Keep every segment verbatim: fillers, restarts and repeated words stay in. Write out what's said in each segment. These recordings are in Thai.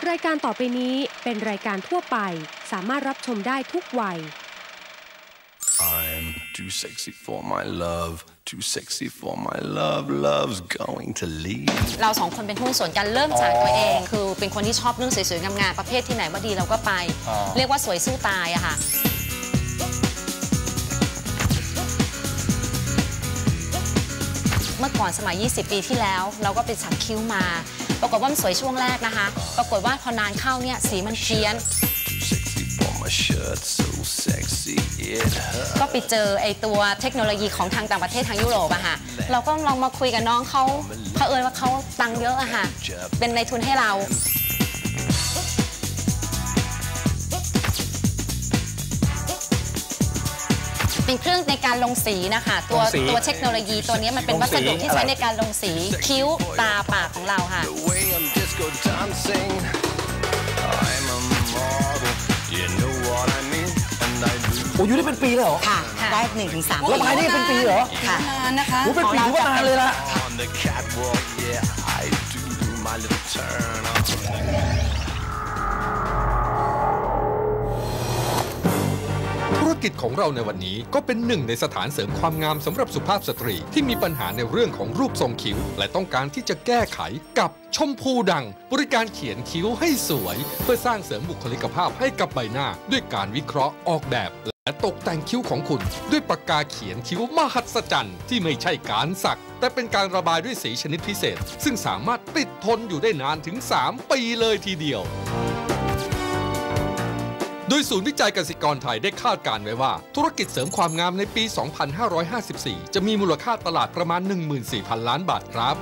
รายการต่อไปนี้เป็นรายการทั่วไปสามารถรับชมได้ทุกวัย I'm too sexy for my love too sexy for my love love's going to leave เราสองคนเป็นหุ้นส่วนกันเริ่มจากตัวเองคือเป็นคนที่ชอบเรื่องสวยๆงามๆประเภทที่ไหนว่าดีเราก็ไปเรียกว่าสวยสู้ตายอะค่ะเมื่อก่อนสมัยยี่สิบปีที่แล้วเราก็ไปสักคิ้วมาปรากฏว่ามันสวยช่วงแรกนะคะปรากฏว่าพอนานเข้าเนี่ยสีมันเพี้ยนก็ไปเจอไอตัวเทคโนโลยีของทางต่างประเทศทางยุโรปอะค่ะเราก็ลองมาคุยกับน้องเขาเผอิญว่าเขาตังค์เยอะอะค่ะเป็นในทุนให้เราเป็นเครื่องในการลงสีนะคะตัวตัวเทคโนโลยีตัวนี้มันเป็นวัสดุที่ใช้ในการลงสีคิ้วตาปากของเราค่ะโอ้ยอยู่ได้เป็นปีเลยเหรอค่ะได้หนึ่งถึงสามแล้วภายในเป็นปีเหรอค่ะนานนะคะโอ้เป็นปีถือว่านานเลยละธุรกิจของเราในวันนี้ก็เป็นหนึ่งในสถานเสริมความงามสำหรับสุภาพสตรีที่มีปัญหาในเรื่องของรูปทรงคิ้วและต้องการที่จะแก้ไขกับชมพูดังบริการเขียนคิ้วให้สวยเพื่อสร้างเสริมบุคลิกภาพให้กับใบหน้าด้วยการวิเคราะห์ออกแบบและตกแต่งคิ้วของคุณด้วยปากกาเขียนคิ้วมหัศจรรย์ที่ไม่ใช่การสักแต่เป็นการระบายด้วยสีชนิดพิเศษซึ่งสามารถติดทนอยู่ได้นานถึงสามปีเลยทีเดียวโดยศูนย์วิจัยกสิกรไทยได้คาดการณ์ไว้ว่าธุรกิจเสริมความงามในปี สองพันห้าร้อยห้าสิบสี่ จะมีมูลค่าตลาดประมาณ หนึ่งหมื่นสี่พัน ล้านบาทครับ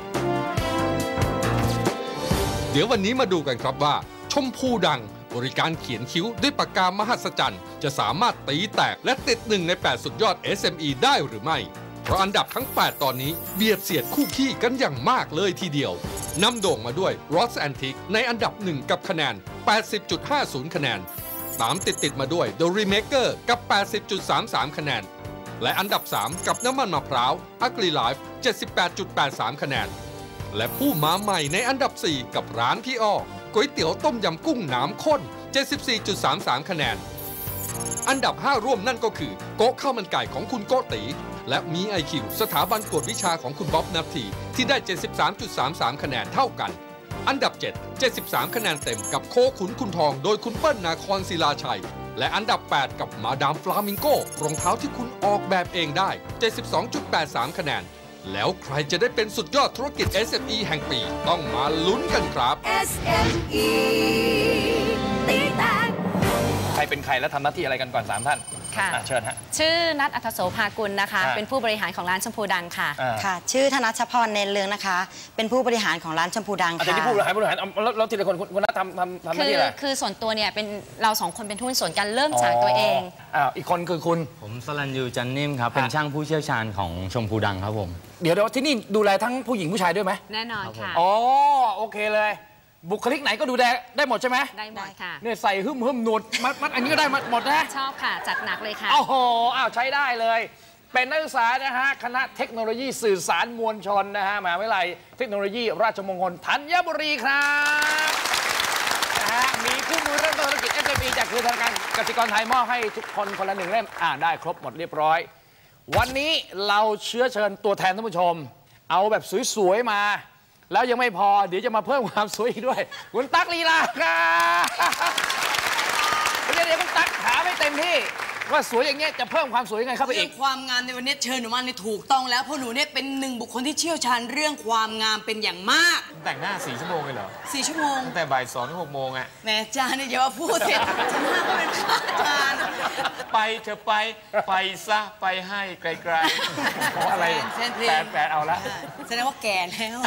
เดี๋ยววันนี้มาดูกันครับว่าชมพูดังบริการเขียนคิ้วด้วยปากกามหัศจรรย์จะสามารถตีแตกและติดหนึ่งในแปดสุดยอด เอส เอ็ม อี ได้หรือไม่เพราะอันดับทั้งแปดตอนนี้เบียดเสียดคู่ขี้กันอย่างมากเลยทีเดียวนำโด่งมาด้วย Ross Antique ในอันดับหนึ่งกับคะแนน แปดสิบจุดห้าศูนย์ คะแนนตามติดติดมาด้วย The Remaker กับ แปดสิบจุดสามสาม คะแนนและอันดับสามกับน้ำมันมะพร้าว Ugly Life เจ็ดสิบแปดจุดแปดสาม คะแนนและผู้มาใหม่ในอันดับสี่กับร้านพี่อ้อก๋วยเตี๋ยวต้มยำกุ้งน้ำข้น เจ็ดสิบสี่จุดสามสาม คะแนนอันดับห้าร่วมนั่นก็คือโก๊ะข้าวมันไก่ของคุณโกติและมี ไอ คิว สถาบันกวดวิชาของคุณบ๊อบนัทธีที่ได้ เจ็ดสิบสามจุดสามสาม คะแนนเท่ากันอันดับเจ็ด เจ็ดสิบสาม คะแนนเต็มกับโคขุนคุณทองโดยคุณเปิ้ลนาคอนศิลาชัยและอันดับแปดกับมาดามฟลามิงโกรองเท้าที่คุณออกแบบเองได้ เจ็ดสิบสองจุดแปดสาม คะแนนแล้วใครจะได้เป็นสุดยอดธุรกิจ เอส เอ็ม อี แห่งปีต้องมาลุ้นกันครับเอส เอ็ม อี ตีแตกใครเป็นใครและทำหน้าที่อะไรกันก่อนสามท่านค่ะเชิญฮะชื่อนัทอัธโสภากุลนะคะเป็นผู้บริหารของร้านชมพูดังค่ะค่ะชื่อธนัชพรเนรเลืองนะคะเป็นผู้บริหารของร้านชมพูดังค่ะที่ผู้บริหารผู้บริหารแล้วทีละคนคุณนัททำทำทำหน้าที่อะไรคือส่วนตัวเนี่ยเป็นเราสองคนเป็นหุ้นส่วนกันเริ่มจากตัวเองอ้าวอีกคนคือคุณผมสรัญยูจันนิ่มครับเป็นช่างผู้เชี่ยวชาญของชมพูดังครับผมเดี๋ยวเดี๋ยวที่นี่ดูแลทั้งผู้หญิงผู้ชายด้วยไหมแน่นอนค่ะอ๋อโอเคเลยบุคลิกไหนก็ดูแลได้หมดใช่ไหมได้หมดค่ะเนี่ยใส่หึ่มหึ่มหนวดมัดมัดอันนี้ก็ได้หมดนะชอบค่ะจัดหนักเลยค่ะโอ้โหอ้าวใช้ได้เลยเป็นนักศึกษานะฮะคณะเทคโนโลยีสื่อสารมวลชนนะฮะมหาวิทยาลัยเทคโนโลยีราชมงคลธัญบุรีครับนะฮะมีคู่มือเริ่มต้นธุรกิจ เอส เอ็ม อี จากคือธนาคารกสิกรไทยมอบให้ทุกคนคนละหนึ่งเล่มอ่าได้ครบหมดเรียบร้อยวันนี้เราเชื้อเชิญตัวแทนท่านผู้ชมเอาแบบสวยๆมาแล้วยังไม่พอเดี๋ยวจะมาเพิ่มความสวยอีกด้วยคุณตั๊กลีลาครับเดี๋ยวเดี๋ยวคุณตั๊กถามให้เต็มที่ว่าสวยอย่างเงี้ยจะเพิ่มความสวยยังไงเข้าไปอีกความงามในวันนี้เชิญหนูมาในถูกต้องแล้วเพราะหนูเนี่ยเป็นหนึ่งบุคคลที่เชี่ยวชาญเรื่องความงามเป็นอย่างมากแต่งหน้าสี่ชั่วโมงเลยเหรอสี่ชั่วโมงตั้งแต่บ่ายสองถึงหกโมงอะแม่จานเนี่ยอย่ามาพูดเสร็จฉันหน้าก็เป็นข้าจานไปเธอไปไปซะไปให้ไกลๆเพราะอะไรแปดแปดเอาละแสดงว่าแก่แล้ว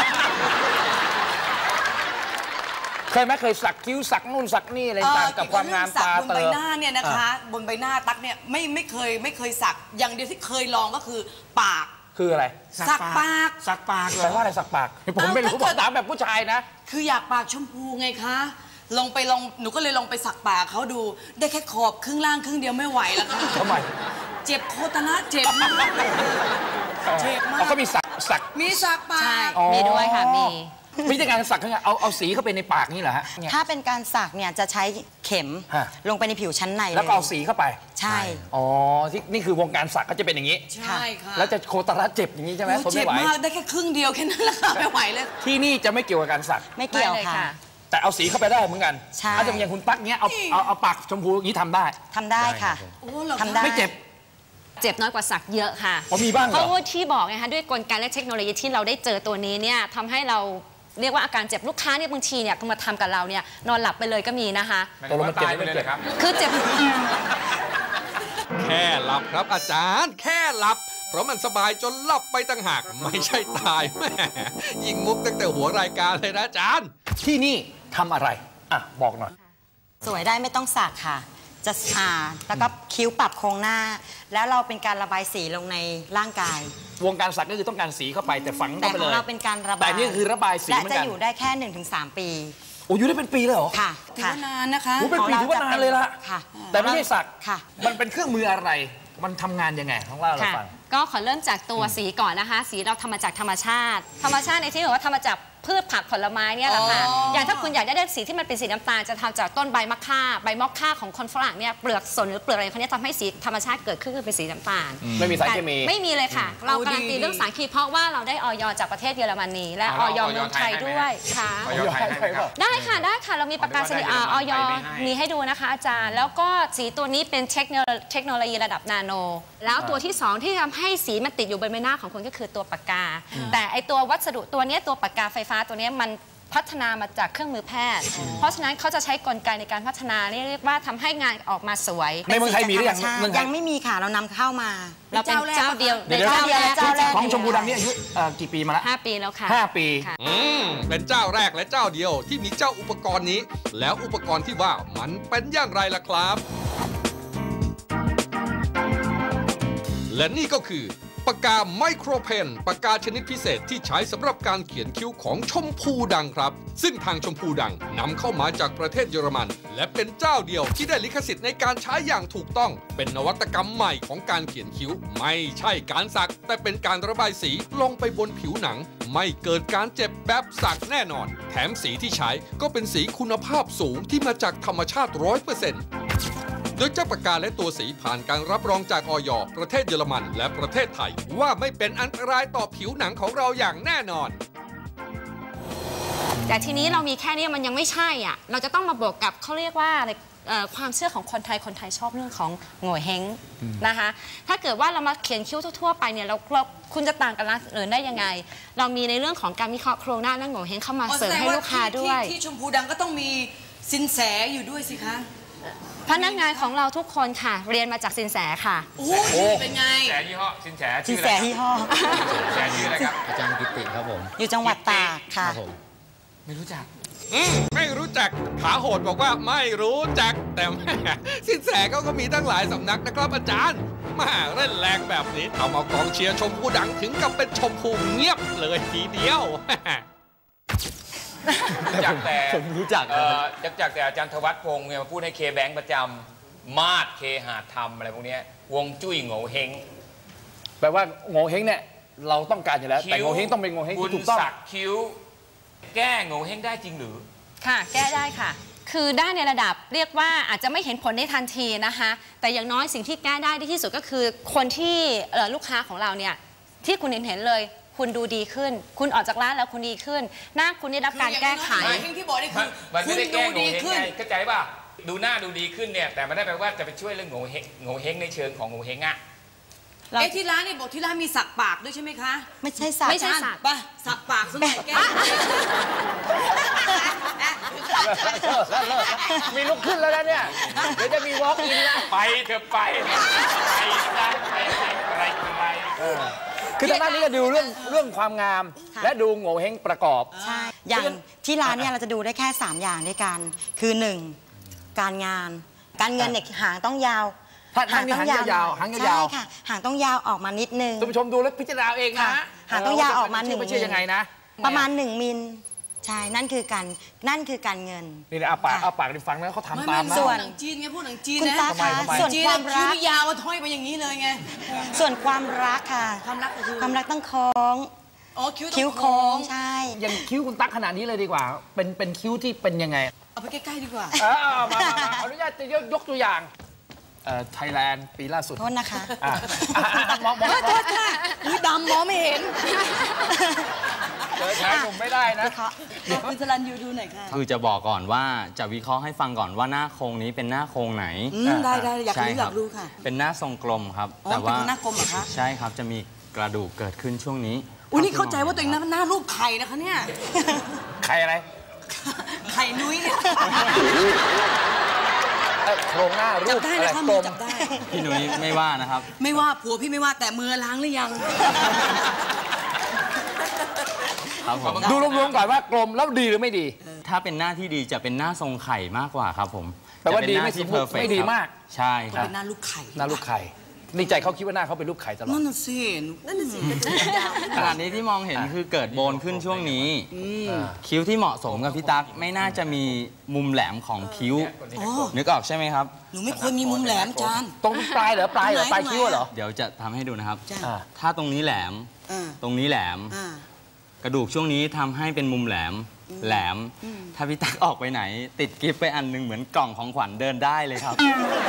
เคยไหมเคยสักคิ้วสักนู่นสักนี่อะไรต่างกับความงามตาเติมบนใบหน้าเนี่ยนะคะบนใบหน้าตั๊กเนี่ยไม่ไม่เคยไม่เคยสักอย่างเดียวที่เคยลองก็คือปากคืออะไรสักปากสักปากแปลว่าอะไรสักปากผมไม่รู้ผมถามแบบผู้ชายนะคืออยากปากชมพูไงคะลงไปลองหนูก็เลยลองไปสักปากเขาดูได้แค่ขอบครึ่งล่างครึ่งเดียวไม่ไหวแล้วค่ะทำไมเจ็บโคตรนะเจ็บมากเจ็บมากเขามีสักสักมีสักปากมีด้วยค่ะมีวิธีการสักเนี่ยเอาเอาสีเข้าไปในปากนี่เหรอฮะถ้าเป็นการสักเนี่ยจะใช้เข็มฮะลงไปในผิวชั้นในแล้วก็เอาสีเข้าไปใช่อ๋อที่นี่คือวงการสักก็จะเป็นอย่างนี้ใช่ค่ะแล้วจะโคตรเจ็บอย่างนี้ใช่ไหมโอ้ทนเจ็ไม่บไหวมากได้แค่ครึ่งเดียวแค่นั้นแหละค่ะไม่ไหวเลยที่นี่จะไม่เกี่ยวกับการสักไม่เกี่ยวไม่เลยค่ะค่ะแต่เอาสีเข้าไปได้เหมือนกันใช่ถ้าจะอย่างคุณตั๊กเนี้ยเอาเอาเอาปากชมพูอย่างนี้ทำได้ทำได้ค่ะโอ้เหรอคะทำได้ไม่เจ็บเจ็บน้อยกว่าสักเยอะค่ะอ๋อมีบ้างเหรอเพราะว่าที่บอกไงคะด้วยกลไกและเทคโนโลยีที่เราได้เจอตัวนี้เนี่ยทำให้เราเรียกว่าอาการเจ็บลูกค้าเนี่ยบางทีเนี่ยมาทำกับเราเนี่ยนอนหลับไปเลยก็มีนะคะตกลงมันเจ็บไม่เจ็บคือเจ็บแค่หลับครับอาจารย์ แค่หลับ เพราะมันสบายจนหลับไปต่างหากไม่ใช่ตายแม่ยิงมุกตั้งแต่หัวรายการเลยนะอาจารย์ที่นี่ทำอะไรอ่ะบอกหน่อยสวยได้ไม่ต้องสักค่ะ จะอ่าแล้วก็คิ้วปรับโครงหน้า แล้วเราเป็นการระบายสีลงในร่างกายวงการสักก็คือต้องการสีเข้าไปแต่ฝังแต่เข้าไปขเลองยเราเป็นการระบายแต่นี่คือระบายสีและเหมือนจะกันอยู่ได้แค่ หนึ่งถึงสาม ปีโอ้อยู่ได้เป็นปีเลยเหรอค่ะถือค่ะว่านานนะคะโอ้เป็นปีถือว่านานเลยละค่ะแต่ไม่ใช่สักค่ะมันเป็นเครื่องมืออะไร มันทำงานยังไงต้องเล่าให้เราค่ะฟังก็ขอเริ่มจากตัวสีก่อนนะคะ สีเราทำมาจากธรรมชาติ ธรรมชาติในที่บอกว่าทำมาจากพืชผักผลไม้เนี่ยแหละค่ะอ๋อออย่างถ้าคุณอยากได้สีที่มันเป็นสีน้ำตาลจะทำจากต้นใบมะค่าใบมะค่าของคนฝรั่งเนี่ยเปลือกสนหรือเปลือกอะไรเขาเนี่ยทำให้สีธรรมชาติเกิดขึ้นคือเป็นสีน้ำตาลไม่มีสารเคมีไม่มีเลยค่ะ เราโอ้การันตีดีเรื่องสารเคมีเพราะว่าเราได้ออยจากประเทศเยอรมนีและออยเมืองไทยด้วยค่ะออยไทยให้ไหมครับได้ค่ะได้ค่ะเรามีประกาศนียอ่าออยไปให้มีให้ดูนะคะอาจารย์ แล้วก็สีตัวนี้เป็นเทคโนโลเทคโนโลยีระดับนาโน แล้วตัวที่สองที่ทำให้สีมันติดอยู่บนใบหน้าของคนก็คือตัวปากกา แต่ไอตัววัสดุตัวเนี้ยตัวปากกาไฟฟ้าตัวเนี้ยมันพัฒนามาจากเครื่องมือแพทย์ เพราะฉะนั้นเขาจะใช้กลไกในการพัฒนาเรียกว่าทำให้งานออกมาสวยในเมืองไทยมีหรือยังธรรชาติเมืองไทยยังไม่มีค่ะ เรานำเข้ามาเราเป็นเจ้าเดียวเดี๋ยวเจ้าแรกเจ้าแรกของชมพูดำนี่อายุเอ่อกี่ปีมาแล้วห้าปีแล้วค่ะห้าปีค่ะอืม เป็นเจ้าแรกและเจ้าเดียวที่มีเจ้าอุปกรณ์นี้ แล้วอุปกรณ์ที่ว่ามันเป็นอย่างไรล่ะครับ และนี่ก็คือปากกาไมโครเพนปากกาชนิดพิเศษที่ใช้สำหรับการเขียนคิ้วของชมพูดังครับ ซึ่งทางชมพูดังนำเข้ามาจากประเทศเยอรมัน และเป็นเจ้าเดียวที่ได้ลิขสิทธิ์ในการใช้อย่างถูกต้อง เป็นนวัตกรรมใหม่ของการเขียนคิ้ว ไม่ใช่การสัก แต่เป็นการระบายสีลงไปบนผิวหนัง ไม่เกิดการเจ็บแบบสักแน่นอน แถมสีที่ใช้ก็เป็นสีคุณภาพสูงที่มาจากธรรมชาติ ร้อยเปอร์เซ็นต์ โดยเจ้าปากกาและตัวสีผ่านการรับรองจากอย ประเทศเยอรมันและประเทศไทย ว่าไม่เป็นอันตรายต่อผิวหนังของเราอย่างแน่นอนแต่ทีนี้เรามีแค่นี้มันยังไม่ใช่อ่ะ เราจะต้องมาบวกกับเขาเรียกว่าอะไรเอ่อความเชื่อของคนไทยคนไทยชอบเรื่องของโง่เฮงนะคะ ถ้าเกิดว่าเรามาเขียนคิ้วทั่วๆไปเนี่ยเราเราคุณจะต่างกับร้านอื่นได้ยังไง เรามีในเรื่องของการวิเคราะห์โครงหน้าและโง่เฮงเข้ามาอ๋อเสริมให้ลูกค้าด้วยที่ที่ชมพูดังก็ต้องมีสินแสอยู่ด้วยสิคะพนักงานของเราทุกคนค่ะ เรียนมาจากสินแสค่ะโอ้ยเป็นไงสินแสยี่ห้อสินแสสิชื่นอแสอะไรยี่ห้อสินแสชื่ออะไรครับอาจารย์กิติครับผมอยู่จังหวัดตากค่ะครับผมไม่รู้จักอืมไม่รู้จักขาโหดบอกว่าไม่รู้จัก แต่แม่สินแสเขาก็มีตั้งหลายสำนักนะครับอาจารย์มาเล่นแรงแบบนี้ทำเอากองเชียร์ชมพูดังถึงกับเป็นชมพูเงียบเลยทีเดียวจากแต่ผมรู้จักเอ่อจากจากแต่อาจารย์ธวัฒน์พงศ์เนี่ยมาพูดให้เคแบงค์ประจำมาดเคหาธรรมอะไรพวกเนี้ยวงจุ้ยโง่เฮงแปลว่าโง่เฮงเนี่ยเราต้องการอยู่แล้ว แต่โง่เฮงต้องเป็นโง่เฮงคุที่ณถูกต้องสักคิ้ว แก้โง่เฮงได้จริงหรือค่ะ แก้ได้ค่ะ คือได้ในระดับเรียกว่าอาจจะไม่เห็นผลในทันทีนะคะ แต่อย่างน้อยสิ่งที่แก้ได้ที่สุดก็คือคนที่เอ่อลูกค้าของเราเนี่ยที่คุณเห็นเห็นเลย คุณดูดีขึ้น คุณออกจากร้านแล้วคุณดีขึ้น หน้าคุณได้รับการแก้ไขคืออย่างน้อยที่บอกนี่คือมันคุไม่ณได้ดูแก้โง่ดีเฮงขึ้นไงเข้าใจป่ะดูหน้าดูดีขึ้นเนี่ยแต่ไม่ได้แปลว่าจะไปช่วยเรื่องโง่เฮงโง่เฮงในเชิงของโง่เฮงอะเราเอ๊ะที่ร้านนี่บอกที่ร้านมีสักปากด้วยใช่ไหมคะไม่ใช่สักไม่ใช่สักป่ะสักปากสักหน่อยแก้มีลุกขึ้นแล้วนะเนี่ย เดี๋ยวจะมีวอล์กอินนะไปเถอะไปไปซะไปไปอะไรอะไรคือทางด้านนี้ก็ดูเรื่องเรื่องความงามค่ะและดูโง่เฮงประกอบใช่ อย่างที่ร้านเนี่ยเราจะดูได้แค่ สาม อย่างด้วยกัน คือ หนึ่ง การงาน การเงินเนี่ยหางต้องยาวถ้าหางนี่หางยาวๆหางยาวๆใช่ค่ะ หางต้องยาวออกมานิดนึงท่านผู้ชมดูแล้วพิจารณาเองนะค่ะหางต้องยาวออกมาหนึ่งไม่ใช่ยังไงนะประมาณ หนึ่ง มิล ใช่ นั่นคือการนั่นคือการเงินนี่นะเอาปากค่ะเอาปากดิฟังแล้วเขาไม่ทำไม่ตามนะส่ส่ววน นหนังจีนไงพูดหนังจีนคุณนะตาคะทำไมส่วนจีนความคิ้รัวกยาวห้อยไปอย่างนี้เลยไงส่วนความรักค่ะความรักก็คือความรักต้องคล้องอ๋อคิ้วคิ้วโค้งใช่อย่างคิ้วคุณตั๊กขนาดนี้เลยดีกว่า เป็นเป็นคิ้วที่เป็นยังไงเอาไปใกล้ๆดีกว่าเออเอามามามาขออนุญาตจะยกตัวอย่างเอ่อไทยแลนด์ปีล่าสุดโทษนะคะอ่ะอ่ะอ่ะมองมองโทษค่ะอุ้ยดำมองไม่เห็นเจอชายหนุ่มไม่ได้นะวิเคราะห์บอกคุณสรัญยูดูหน่อยค่ะคือจะบอกก่อนว่าจะวิเคราะห์ให้ฟังก่อนว่าหน้าโครงนี้เป็นหน้าโครงไหนอืมได้ได้อยากใช่รู้คอรัยากรู้ค่ะเป็นหน้าทรงกลมครับอ๋อเป็นหน้ากลมเหรอคะใช่ครับจะมีกระดูกเกิดขึ้นช่วงนี้อุ้ยนี่เข้าใจว่าตัวเองหน้าหน้ารูปไข่นะคะเนี่ยใครอะไรไข่นุ้ยเนี่ยเอ่อโครงหน้ารูจับปได้อะไรนะคะกมืลอมจับได้พี่นุ้ยไม่ว่านะครับไม่ว่าผัวพี่ไม่ว่าแต่มือล้างหรือยังครับผมดูรวมๆก่อนว่ากลมแล้วดีหรือไม่ดีถ้าเป็นหน้าที่ดีจะเป็นหน้าทรงไข่มากกว่าครับผมแปลว่าจะเป็นดีหน้ไม่ที่สมบูรณ์ perfect ไม่ดีครับมากใช่ครับเป็นหน้าลูกไข่หน้าลูกไข่ในใจเขาคิดว่าหน้าเขาเป็นรูปไข่ตลอดนั่นน่ะสินั่นน่ะสิเป็นยาวขนาดนี้ที่มองเห็นคือเกิดโบนขึ้นช่วงนี้ คิ้วที่เหมาะสมกับพี่ตั๊กไม่น่าจะมีมุมแหลมของคิ้วอ๋อนึกออกใช่ไหมครับหนูไม่ควรมีมุมแหลมจานตรงปลายเหรอปลายเหรอปลายคิ้วเหรอเดี๋ยวจะทำให้ดูนะครับจ้ะอ่าถ้าตรงนี้แหลมอ่าตรงนี้แหลมอ่ากระดูกช่วงนี้ทำให้เป็นมุมแหลม แหลม ถ้าพี่ตั๊กออกไปไหน ติดกิฟต์ไปอันหนึงเหมือนกล่องของขวัญเดินได้เลยครับ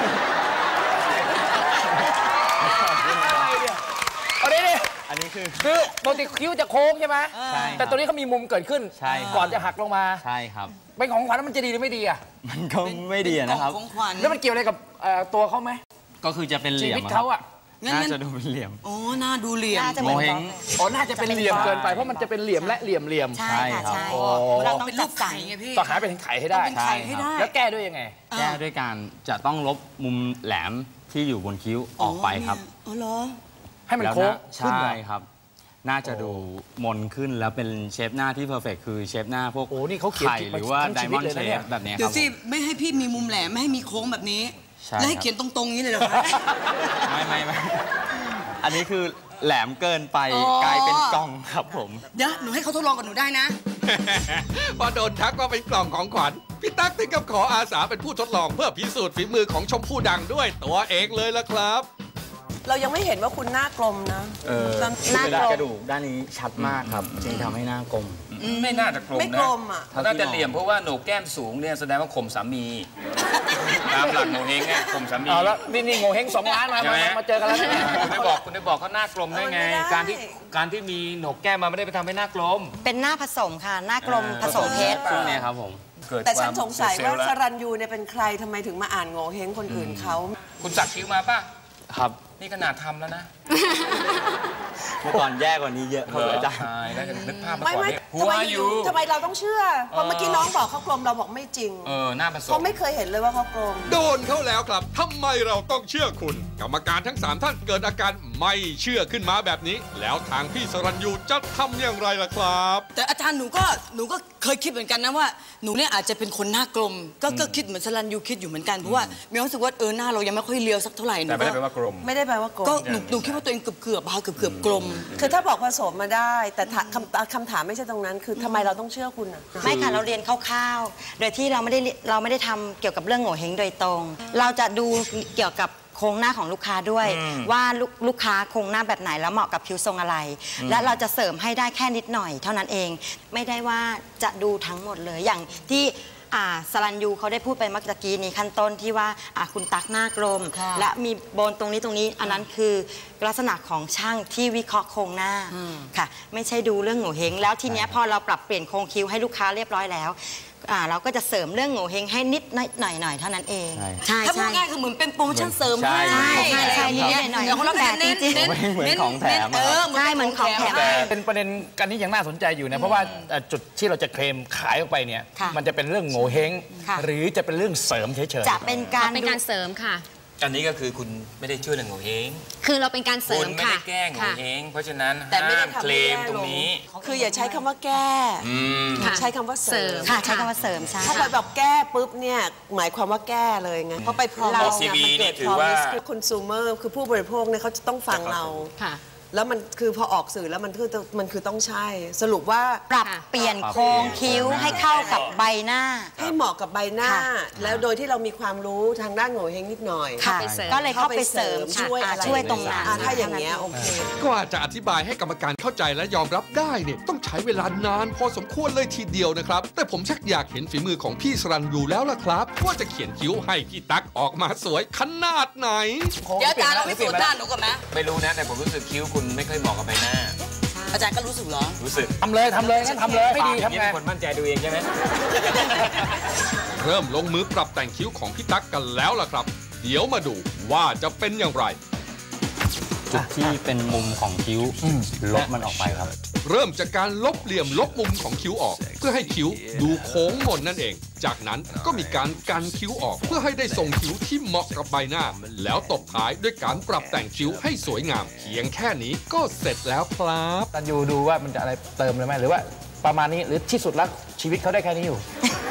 เอาดิดิอันนี้คือคือปกติคิ้วจะโค้งใช่ไหมใช่ครับแต่ตัวนี้เขามีมุมเกิดขึ้นใช่ครับก่อนจะหักลงมาใช่ครับเป็นของขวัญแล้วมันจะดีหรือไม่ดีอ่ะมันก็ไม่ดีนะครับของขวัญแล้วมันเกี่ยวอะไรกับเอ่อตัวเขาไหมก็คือจะเป็นเหชีลี่ยมวิตอะครัเขาบอ่ะงั้นน่างั้นจะดูเป็นเหลี่ยมโอ้หน้าดูเหลี่ยมน่าจะเหมือนโงเห้งอ๋อน่าจะเป็นเหลี่ยมเกินไปเพราะมันจะเป็นเหลี่ยมและเหลี่ยมเหลี่ยมใช่ค่ะใช่ครับใช่โอ้เราต้องเป็นจัรูดปสรไข่รไงพี่ต้องหาเป็นไข่ให้ได้เป็นไข่ให้ได้แล้วแก้ด้วยยังไงแก้ด้วยการจะต้องลบมุมแหลมที่อยู่บนคิ้วออกไปครับอ๋อเหรอให้มันแล้วโค้งนะขึ้นใช่เหรอครับ น่าจะดูมนขึ้นแล้วเป็นเชฟหน้าที่เพอร์เฟกคือเชฟหน้าพวกโอ้นี่เขาเขียนไข่หรือว่าทั้งไดชีมวิตอนด์เลยเชนะเนี่ยฟแบบนี้คเดี๋ยรัวบสิผมไม่ให้พี่มีมุมแหลมไม่ให้มีโค้งแบบนี้ใช่แล้วให้ครับเขียนตรงๆนี้เลยเหรอคะไม่ไม่ไม่อันนี้คือแหลมเกินไปอ๋อกลายเป็นกล่องครับผมเดี๋ยวหนูให้เขาทดลองกับหนูได้นะพอโดนทักว่าเป็นกล่องของขวัญพี่ตั๊กถึงกับขออาสาเป็นผู้ทดลองเพื่อพิสูจน์ฝีมือของชมพู่ดังด้วยตัวเองเลยละครับเรายังไม่เห็นว่าคุณหน้ากลมนะเออหน้ากลมกระดูกด้านนี้ชัดมากครับจึงทำให้หน้ากลมไม่น่าจะกลมไม่นะกลมอ่ะน่าจะเหลี่ยมเพราะว่าโหนกแก้มสูงเนี่ยแสดงว่าข่มสามี ตามหลักโงเฮงเนี่ยข่มสามีเอาแล้วนี่นี่โงเฮงสองล้านมาใช่ไหมมามาเจอกันแล้วเนี่ยคุณได้บอกคุณได้บอกเขาหน้ากลมได้ไงเออไม่ได้การที่การที่มีโหนกแก้มมาไม่ได้ไปทำให้หน้ากลมเป็นหน้าผสมค่ะ หน้ากลมผสมเพชรช่วงนี้ครับผมเกิดแต่คฉัวาน มสงสัยเซลว่าล์แล้วสรัญยูเนี่ยเป็นใครทำไมถึงมาอ่านโง่เฮงคนอื่นเขาคุณสักคิ้วมาป่ะครับนี่ขนาดทำแล้วนะเมื่อก่อนแย่กว่านี้เยอะครับอาจารย์ใช่แล้วก็นึกภาพมาไม่ก่อนไม่เนี่ยหัทำวไมออยู่ยู่ทำไมเราต้องเชื่อเพราะเมื่อกี้น้องบอกเขากลมเราบอกไม่จริงเออหน้าผสมเขาไม่เคยเห็นเลยว่าเขากลมโดนเขาแล้วครับทำไมเราต้องเชื่อคุณ กรรมการทั้งสามท่านเกิดอาการไม่เชื่อขึ้นมาแบบนี้ แล้วทางพี่สรัญยูจะทำอย่างไรล่ะครับแต่อาจารย์หนูก็หนูก็เคยคิดเหมือนกันนะว่าหนูเนี่ยอาจจะเป็นคนหน้ากลม ก็ก็คิดเหมือนสรัญยูคิดอยู่เหมือนกันเพราะว่ามีความรู้สึกว่าเออหน้าเรายังไม่ค่อยเรียวสักเท่าไหร่หนูแต่ไม่ก็ได้แปลว่ากลมไม่ได้แปลว่ากลมก็หนูหนูคิดว่าตัวเองเกือบเกือบๆบาเกือบเกือบๆกลมคือถ้าบอกผสมมาได้ แต่ถาคำคำถามไม่ใช่ตรงนั้น คือทำไมเราต้องเชื่อคุณอ่ะไม่ค่ะ เราเรียนคร่าวๆ โดยที่เราไม่ได้เราไม่ได้ทำเกี่ยวกับเรื่องโง่เฮงโดยตรง เราจะดูเกี่ยวกับโครงหน้าของลูกค้าด้วย ว่าลูกลูกค้าโครงหน้าแบบไหนแล้วเหมาะกับคิ้วทรงอะไร และเราจะเสริมให้ได้แค่นิดหน่อย เท่านั้นเอง ไม่ได้ว่าจะดูทั้งหมดเลยอย่างที่อ่าสรัญยูเขาได้พูดไปเมื่อกี้นี้ขั้นต้นที่ว่าอ่าคุณตักหน้ากลมค่ะและมีโบนตรงนี้ตรงนี้อันนั้นคือลักษณะของช่างที่วิเคราะห์โครงหน้าค่ะ ไม่ใช่ดูเรื่องโง่เฮงแล้วทีเนี้ยพอเราปรับเปลี่ยนโครงคิ้วให้ลูกค้าเรียบร้อยแล้วอ่าเราก็จะเสริมเรื่องโง่เฮงให้นิดหน่อยหน่อยหน่อยเท่านั้นเองใช่ใช่ถ้าพูดใช่ง่ายคือเหมือนเป็นโปรโมชั่นเสริมใช่ให้ใช่ใช่นิดๆหน่อยๆเดี๋ยวของเราก็จะเน้นแต่จริงๆเน้นเหมือนของแถมอะเออใช่เหมือนของแถมให้เป็นประเด็นกันนี้ยังน่าสนใจอยู่นะเพราะว่าเอ่อจุดที่เราจะเคลมขายออกไปเนี่ยค่ะมันจะเป็นเรื่องโงเฮงค่ะหรือจะเป็นเรื่องเสริมเฉยจะเป็นการเป็นการเสริมค่ะอันนี้ก็คือคุณไม่ได้ช่วยเรื่องโงเฮงคือเราเป็นการเสริคุมณไม่ค่ะได้แกล้งโงค่ะเฮงเพราะฉะนั้นแต่ไม่ได้ห้ามทำเคลให้มแย่ตรลงงนี้คืออย่าใช้คำว่าแก้อืมค่ะใช้คำว่าเสริมค่ะใช้คำว่าเสริมใช่ถ้าไปแบบแก้ปุ๊บเนี่ยหมายความว่าแก้เลยไงเพราะไปพรอมเราเนี่ยซีมันวีเกินี่ดถืพอรอว่ามิสคือคอน sumer คือผู้บริโภคเนี่ยเขาจะต้องฟังเราค่ะแล้วมันคือพอออกสื่อแล้วมันคือมันคือต้องใช่สรุปว่าปรับเปลี่ยนโครงคิ้วให้เข้ากับใบหน้าให้เหมาะกับใบหน้าแล้วโดยที่เรามีความรู้ทางด้านโง่เฮงนิดหน่อยก็เลยเข้าไปเสริมช่วยช่วยตรงนั้นถ้าอย่างเงี้ยโอเคกว่าจะอธิบายให้กรรมการเข้าใจและยอมรับได้เนี่ยต้องใช้เวลานานพอสมควรเลยทีเดียวนะครับแต่ผมชักอยากเห็นฝีมือของพี่สรัญยูแล้วล่ะครับว่าจะเขียนคิ้วให้พี่ตั๊กออกมาสวยขนาดไหนเดี๋ยวอาจารย์เราไปสูตรหน้าหนูก่อนไหมไม่รู้นะแต่ผมรู้สึกคิ้วคุณไม่ค่อยเหมาะกับใบหน้าอาจารย์ก็รู้สึกเหรอรู้สึกทำเลยทำเลยงั้นทำเลยไม่ดีทำไงคนมั่นใจตัวเองใช่ไหมเริ่มลงมือปรับแต่งคิ้วของพี่ตั๊กกันแล้วล่ะครับเดี๋ยวมาดูว่าจะเป็นอย่างไรจุดที่เป็นมุมของคิ้วลบมันออกไปครับเริ่มจากการลบเหลี่ยมลบมุมของคิ้วออกเพื่อให้คิ้วดูโค้งมนนั่นเองจากนั้นก็มีการกันคิ้วออกเพื่อให้ได้ทรงคิ้วที่เหมาะกับใบหน้าแล้วตบท้ายด้วยการปรับแต่งคิ้วให้สวยงามเพียงแค่นี้ก็เสร็จแล้วครับตันยูดูว่ามันจะอะไรเติมเลยไหมหรือว่าประมาณนี้หรือที่สุดแล้วชีวิตเขาได้แค่นี้อยู่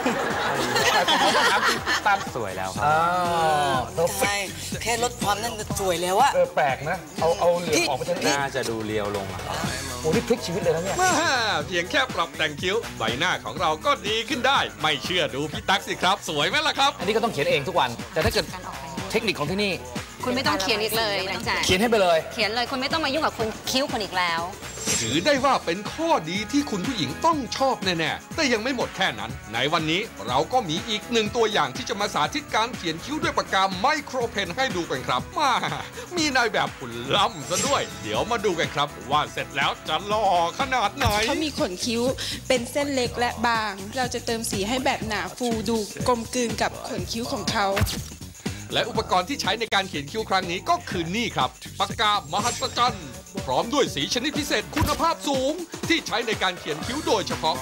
ตามสวยแล้วครับใช่แค่ลดความนั่นสวยแล้วอะเออแปลกนะเอาเอาเหลี่ยมออกไปน่าจะดูเรียวลงครับโอ้นี่พลิกชีวิตเลยนะเนี่ยเพียงแค่ปรับแต่งคิ้วใบหน้าของเราก็ดีขึ้นได้ไม่เชื่อดูพี่ตั๊กสิครับสวยไหมล่ะครับอันนี้ก็ต้องเขียนเองทุกวันแต่ถ้าเกิดเทคนิคของที่นี่คุณไม่ต้องเขียนอีกเลยนะจ๊ะเขียนให้ไปเลยเขียนเลยคุณไม่ต้องมายุ่งกับคุณคิ้วคนอีกแล้วถือได้ว่าเป็นข้อดีที่คุณผู้หญิงต้องชอบแน่ๆแต่ยังไม่หมดแค่นั้นในวันนี้เราก็มีอีกหนึ่งตัวอย่างที่จะมาสาธิตการเขียนคิ้วด้วยปากกาไมโครเพนให้ดูกันครับมามีนายแบบหุ่นล่ำซะด้วยเดี๋ยวมาดูกันครับว่าเสร็จแล้วจะหล่อขนาดไหนเขามีขนคิ้วเป็นเส้นเล็กและบางเราจะเติมสีให้แบบหนาฟูดูกลมกลืนกับขนคิ้วของเขาและอุปกรณ์ที่ใช้ในการเขียนคิ้วครั้งนี้ก็คือนี่ครับปากกามหัศจรรย์พร้อมด้วยสีชนิดพิเศษคุณภาพสูงที่ใช้ในการเขียนคิ้วโดยเฉพาะ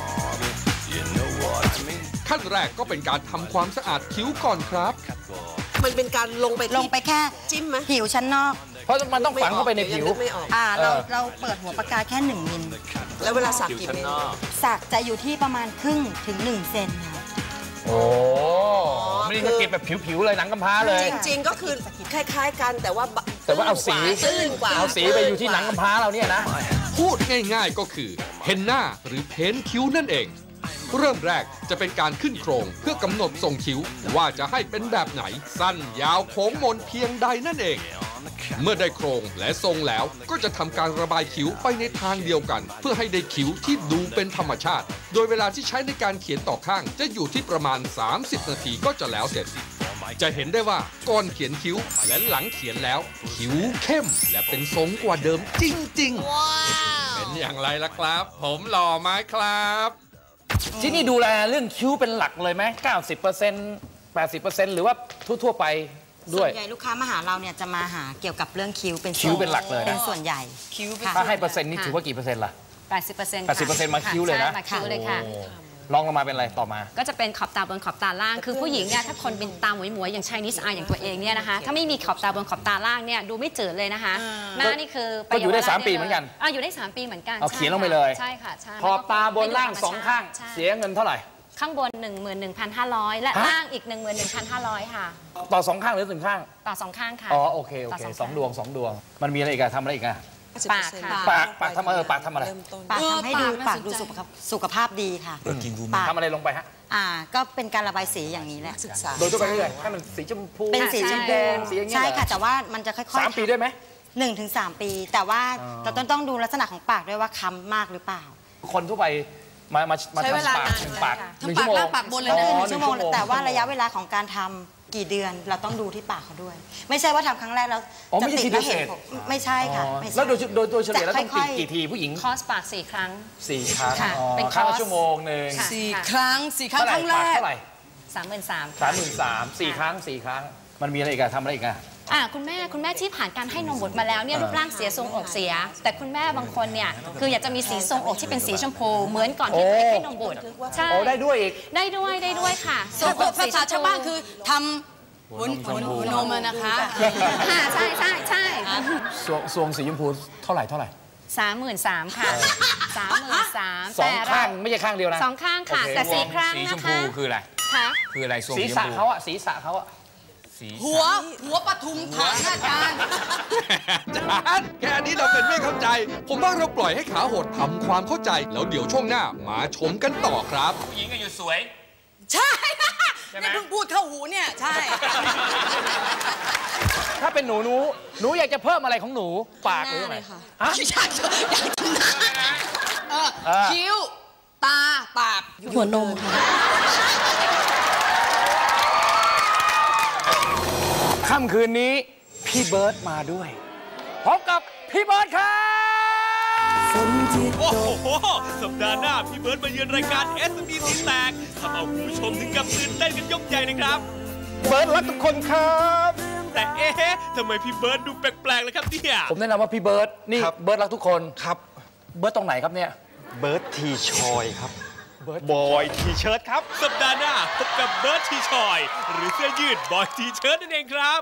ขั้นแรกก็เป็นการทำความสะอาดคิ้วก่อนครับมันเป็นการลงไปลงไปแค่จิ้มไหมผิวชั้นนอกเพราะมันต้องฝังเข้าไปในผิวอ่าเราเราเปิดหัวปากกาแค่หนึ่งมิลแล้วเวลาสักกี่มิลสักจะอยู่ที่ประมาณครึ่งถึงหนึ่งเซนค่ะโอ้ไม่ได้เก็บแบบผิวๆเลยหนังกำพร้าเลยจริงๆก็คือคล้ายๆกันแต่ว่าแต่ว่าเอาสีตื้นกว่าเอาสีไปอยู่ที่หนังกำพร้าเราเนี่ยนะพูดง่ายๆก็คือเฮนน่าหรือเพ้นคิ้วนั่นเองเริ่มแรกจะเป็นการขึ้นโครงเพื่อกำหนดทรงคิ้วว่าจะให้เป็นแบบไหนสั้นยาวโค้งมนเพียงใดนั่นเองเมื่อได้โครงและทรงแล้วก็จะทำการระบายคิ้วไปในทางเดียวกันเพื่อให้ได้คิ้วที่ดูเป็นธรรมชาติโดยเวลาที่ใช้ในการเขียนต่อข้างจะอยู่ที่ประมาณสามสิบนาทีก็จะแล้วเสร็จจะเห็นได้ว่าก่อนเขียนคิ้วและหลังเขียนแล้วคิ้วเข้มและเป็นทรงกว่าเดิมจริงๆเป็นอย่างไรล่ะครับผมหล่อไหมครับที่นี่ดูแลเรื่องคิ้วเป็นหลักเลยไหม เก้าสิบเปอร์เซ็นต์ แปดสิบเปอร์เซ็นต์ หรือว่าทั่วๆไปด้วยส่วนใหญ่ลูกค้ามาหาเราเนี่ยจะมาหาเกี่ยวกับเรื่องคิ้วเป็นคิ้วเป็นหลักเลยเป็นส่วนใหญ่คิ้วถ้าให้เปอร์เซ็นต์นี่ถือว่ากี่เปอร์เซ็นต์ล่ะแปดสิบเปอร์เซ็นต์แปดสิบเปอร์เซ็นต์มาคิ้วเลยนะมาคิ้วเลยค่ะลองลงมาเป็นอะไรต่อมาก็จะเป็นขอบตาบนขอบตาล่างคือผู้หญิงเนี่ยถ้าคนเป็นตาหมวยหมวยอย่างชายนิสอาอย่างตัวเองเนี่ยนะคะถ้าไม่มีขอบตาบนขอบตาล่างเนี่ยดูไม่เจิดเลยนะคะหน้านี่คือก็อยู่ได้สามปีเหมือนกันอ่าอยู่ได้สามปีเหมือนกันเอาเขียนลงไปเลยใช่ค่ะใช่ขอบตาบนล่างสองข้างเสียเงินเท่าไหร่ข้างบน หนึ่งหมื่นหนึ่งพันห้าร้อย และล่างอีก หนึ่งหมื่นหนึ่งพันห้าร้อย ค่ะต่อสองข้างหรือหนึ่งข้างต่อสองข้างค่ะอ๋อโอเคโอเคสองดวงสองดวงมันมีอะไรอีกอะทำอะไรอีกอะปากค่ะปากปากทำอะไรปากทำอะไรปากทำให้ดูปากดูสุขภาพดีค่ะปากทำอะไรลงไปฮะอ่าก็เป็นการระบายสีอย่างนี้แหละโดยทั่วไปเรื่อยให้มันสีชมพูเป็นสีชมพูใช่ค่ะแต่ว่ามันจะค่อยๆสามปีได้ไหมหนึ่งถึงสามปีแต่ว่าเราต้องต้องดูลักษณะของปากด้วยว่าค้ำมากหรือเปล่าคนทั่วไปมามามาทำปากหนึ่งปากหนึ่งชั่วโมงปากบนเลยนะหนึ่งชั่วโมงแต่ว่าระยะเวลาของการทำกี่เดือนเราต้องดูที่ปากเขาด้วยไม่ใช่ว่าทำครั้งแรกแล้วจะติดแล้วเห็นไม่ใช่ค่ะแล้วโดยโดยโดยเฉลี่ยแล้วต้องติดกี่ทีผู้หญิงคอสปากสี่ครั้งสี่ครั้งเป็นครั้งละชั่วโมงหนึ่งสี่ครั้งสี่ครั้งครั้งแรกเท่าไหร่สามหมื่นสามสามหมื่นสามสี่ครั้งสี่ครั้งมันมีอะไรอีกอะทำอะไรอีกอะอ่าคุณแม่คุณแม่ที่ผ่านการให้นมบุตรมาแล้วเนี่ยรูปร่างเสียทรงอกเสียแต่คุณแม่บางคนเนี่ยคืออยากจะมีสีทรงอกที่เป็นสีชมพูเหมือนก่อนที่เคยให้นมบุตรใช่ได้ด้วยอีกได้ด้วยได้ด้วยค่ะทรงอกสีชาวบ้านคือทำหัวนมนะคะค่ะใช่ใช่ใช่ทรงสีชมพูเท่าไหร่เท่าไหร่สามหมื่นสามค่ะสามหมื่นสามสองข้างไม่ใช่ข้างเดียวนะสองข้างค่ะแต่สี่ครั้งนะคะสีชมพูคืออะไรคะคืออะไรศีรษะเขาอะศีรษะเขาอะหัวหัวปทุมฐานอาจารย์จานแค่นี้เราเป็นไม่เข้าใจ ผมว่าเราปล่อยให้ขาโหดทำความเข้าใจแล้วเดี๋ยวช่วงหน้ามาชมกันต่อครับผู้หญิงก็อยู่สวยใช่นี่เพิ่งพูดเข้าหูเนี่ยใช่ถ้าเป็นหนูหนูหนูอยากจะเพิ่มอะไรของหนูปากหรือไงฮะอยากจะอยากจะหน้าเออคิ้วตาปากหัวนมค่ะค่ำคืนนี้พี่เบิร์ดมาด้วยพบกับพี่เบิร์ดครับโอ้โหสัปดาห์หน้าพี่เบิร์ดมาเยือนรายการ เอส เอ็ม อี ตีแตกทำเอาคุณผู้ชมถึงกับตื่นเต้นกันยกใหญ่เลยครับเบิร์ดรักทุกคนครับแต่เอ๊ะทำไมพี่เบิร์ดดูแปลกๆเลยครับเนี่ยผมแนะนำว่าพี่เบิร์ดนี่เบิร์ดรักทุกคนครับเบิร์ดตรงไหนครับเนี่ยเบิร์ดทีชอยครับบอยทีเชิร์ตครับสัปดาห์หน้าพบกับเบิร์ดทีชอยหรือเสื้อยืดบอยทีเชิร์ตนั่นเองครับ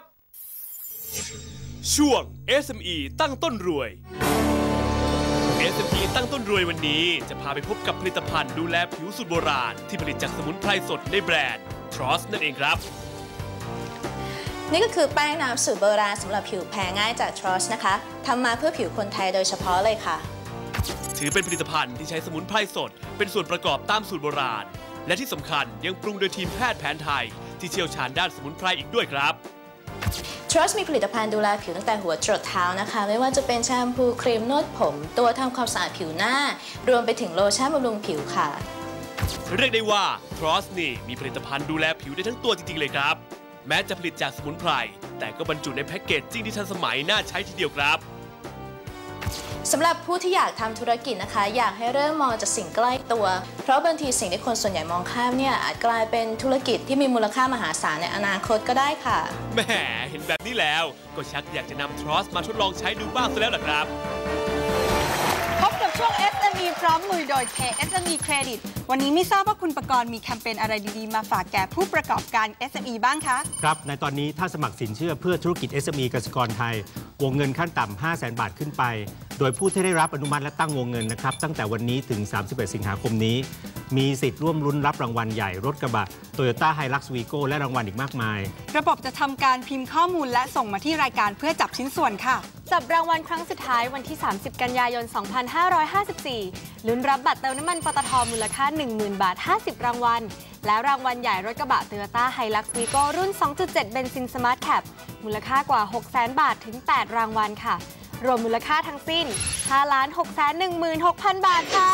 ช่วง เอส เอ็ม อี ตั้งต้นรวย เอส เอ็ม อี ตั้งต้นรวยวันนี้จะพาไปพบกับผลิตภัณฑ์ดูแลผิวสูตรโบราณที่ผลิตจากสมุนไพรสดในแบรนด์ ทรอส นั่นเองครับนี่ก็คือแป้งน้ำสูตรโบราณสำหรับผิวแพ้ง่ายจาก ทรอส นะคะทำมาเพื่อผิวคนไทยโดยเฉพาะเลยค่ะถือเป็นผลิตภัณฑ์ที่ใช้สมุนไพรสดเป็นส่วนประกอบตามสูตรโบราณและที่สำคัญยังปรุงโดยทีมแพทย์แผนไทยที่เชี่ยวชาญด้านสมุนไพรอีกด้วยครับทรอส มีผลิตภัณฑ์ดูแลผิวตั้งแต่หัวจรดเท้านะคะไม่ว่าจะเป็นแชมพูครีมนวดผมตัวทำความสะอาดผิวหน้ารวมไปถึงโลชั่นบำรุงผิวค่ะเรียกได้ว่าทรอสนี่มีผลิตภัณฑ์ดูแลผิวได้ทั้งตัวจริงๆเลยครับแม้จะผลิตจากสมุนไพรแต่ก็บรรจุในแพ็กเกจจิ้งที่ทันสมัยน่าใช้ทีเดียวครับสำหรับผู้ที่อยากทำธุรกิจนะคะอยากให้เริ่มมองจากสิ่งใกล้ตัวเพราะบางทีสิ่งที่คนส่วนใหญ่มองข้ามเนี่ยอาจกลายเป็นธุรกิจที่มีมูลค่ามหาศาลในอนาคตก็ได้ค่ะแหมเห็นแบบนี้แล้วก็ชักอยากจะนำทรอสมาทดลองใช้ดูบ้างซะแล้วล่ะครับพบกับช่วง เอส เอ็ม อี พร้อมมือโดย เค เอส เอ็ม อี Credit วันนี้ไม่ทราบว่าคุณประกรณ์มีแคมเปญอะไรดีๆมาฝากแก่ผู้ประกอบการ เอส เอ็ม อี บ้างคะครับในตอนนี้ถ้าสมัครสินเชื่อเพื่อธุรกิจ เอส เอ็ม อี กสิกรไทยวงเงินขั้นต่ำ ห้าแสน บาทขึ้นไปโดยผู้ที่ได้รับอนุมัติและตั้งวงเงินนะครับตั้งแต่วันนี้ถึงสามสิบเอ็ดสิงหาคมนี้มีสิทธิ์ร่วมลุ้นรับรางวัลใหญ่รถกระบะ Toyota Hilux Vigo และรางวัลอีกมากมายระบบจะทำการพิมพ์ข้อมูลและส่งมาที่รายการเพื่อจับชิ้นส่วนค่ะจับรางวัลครั้งสุดท้ายวันที่สามสิบกันยายนสองพันห้าร้อยห้าสิบสี่ลุ้นรับบัตรเติมน้ำมันปตท.มูลค่า หนึ่งหมื่น บาทห้าสิบรางวัลและรางวัลใหญ่รถกระบะ Toyota Hilux Vigo รุ่น สองจุดเจ็ด เบนซิน Smart Cab มูลค่ากว่า หกแสน บาทถึงแปดรางวัลค่ะรวมมูลค่าทั้งสิ้น ห้าล้าน หกแสนหนึ่งหมื่นหกพัน บาทค่ะ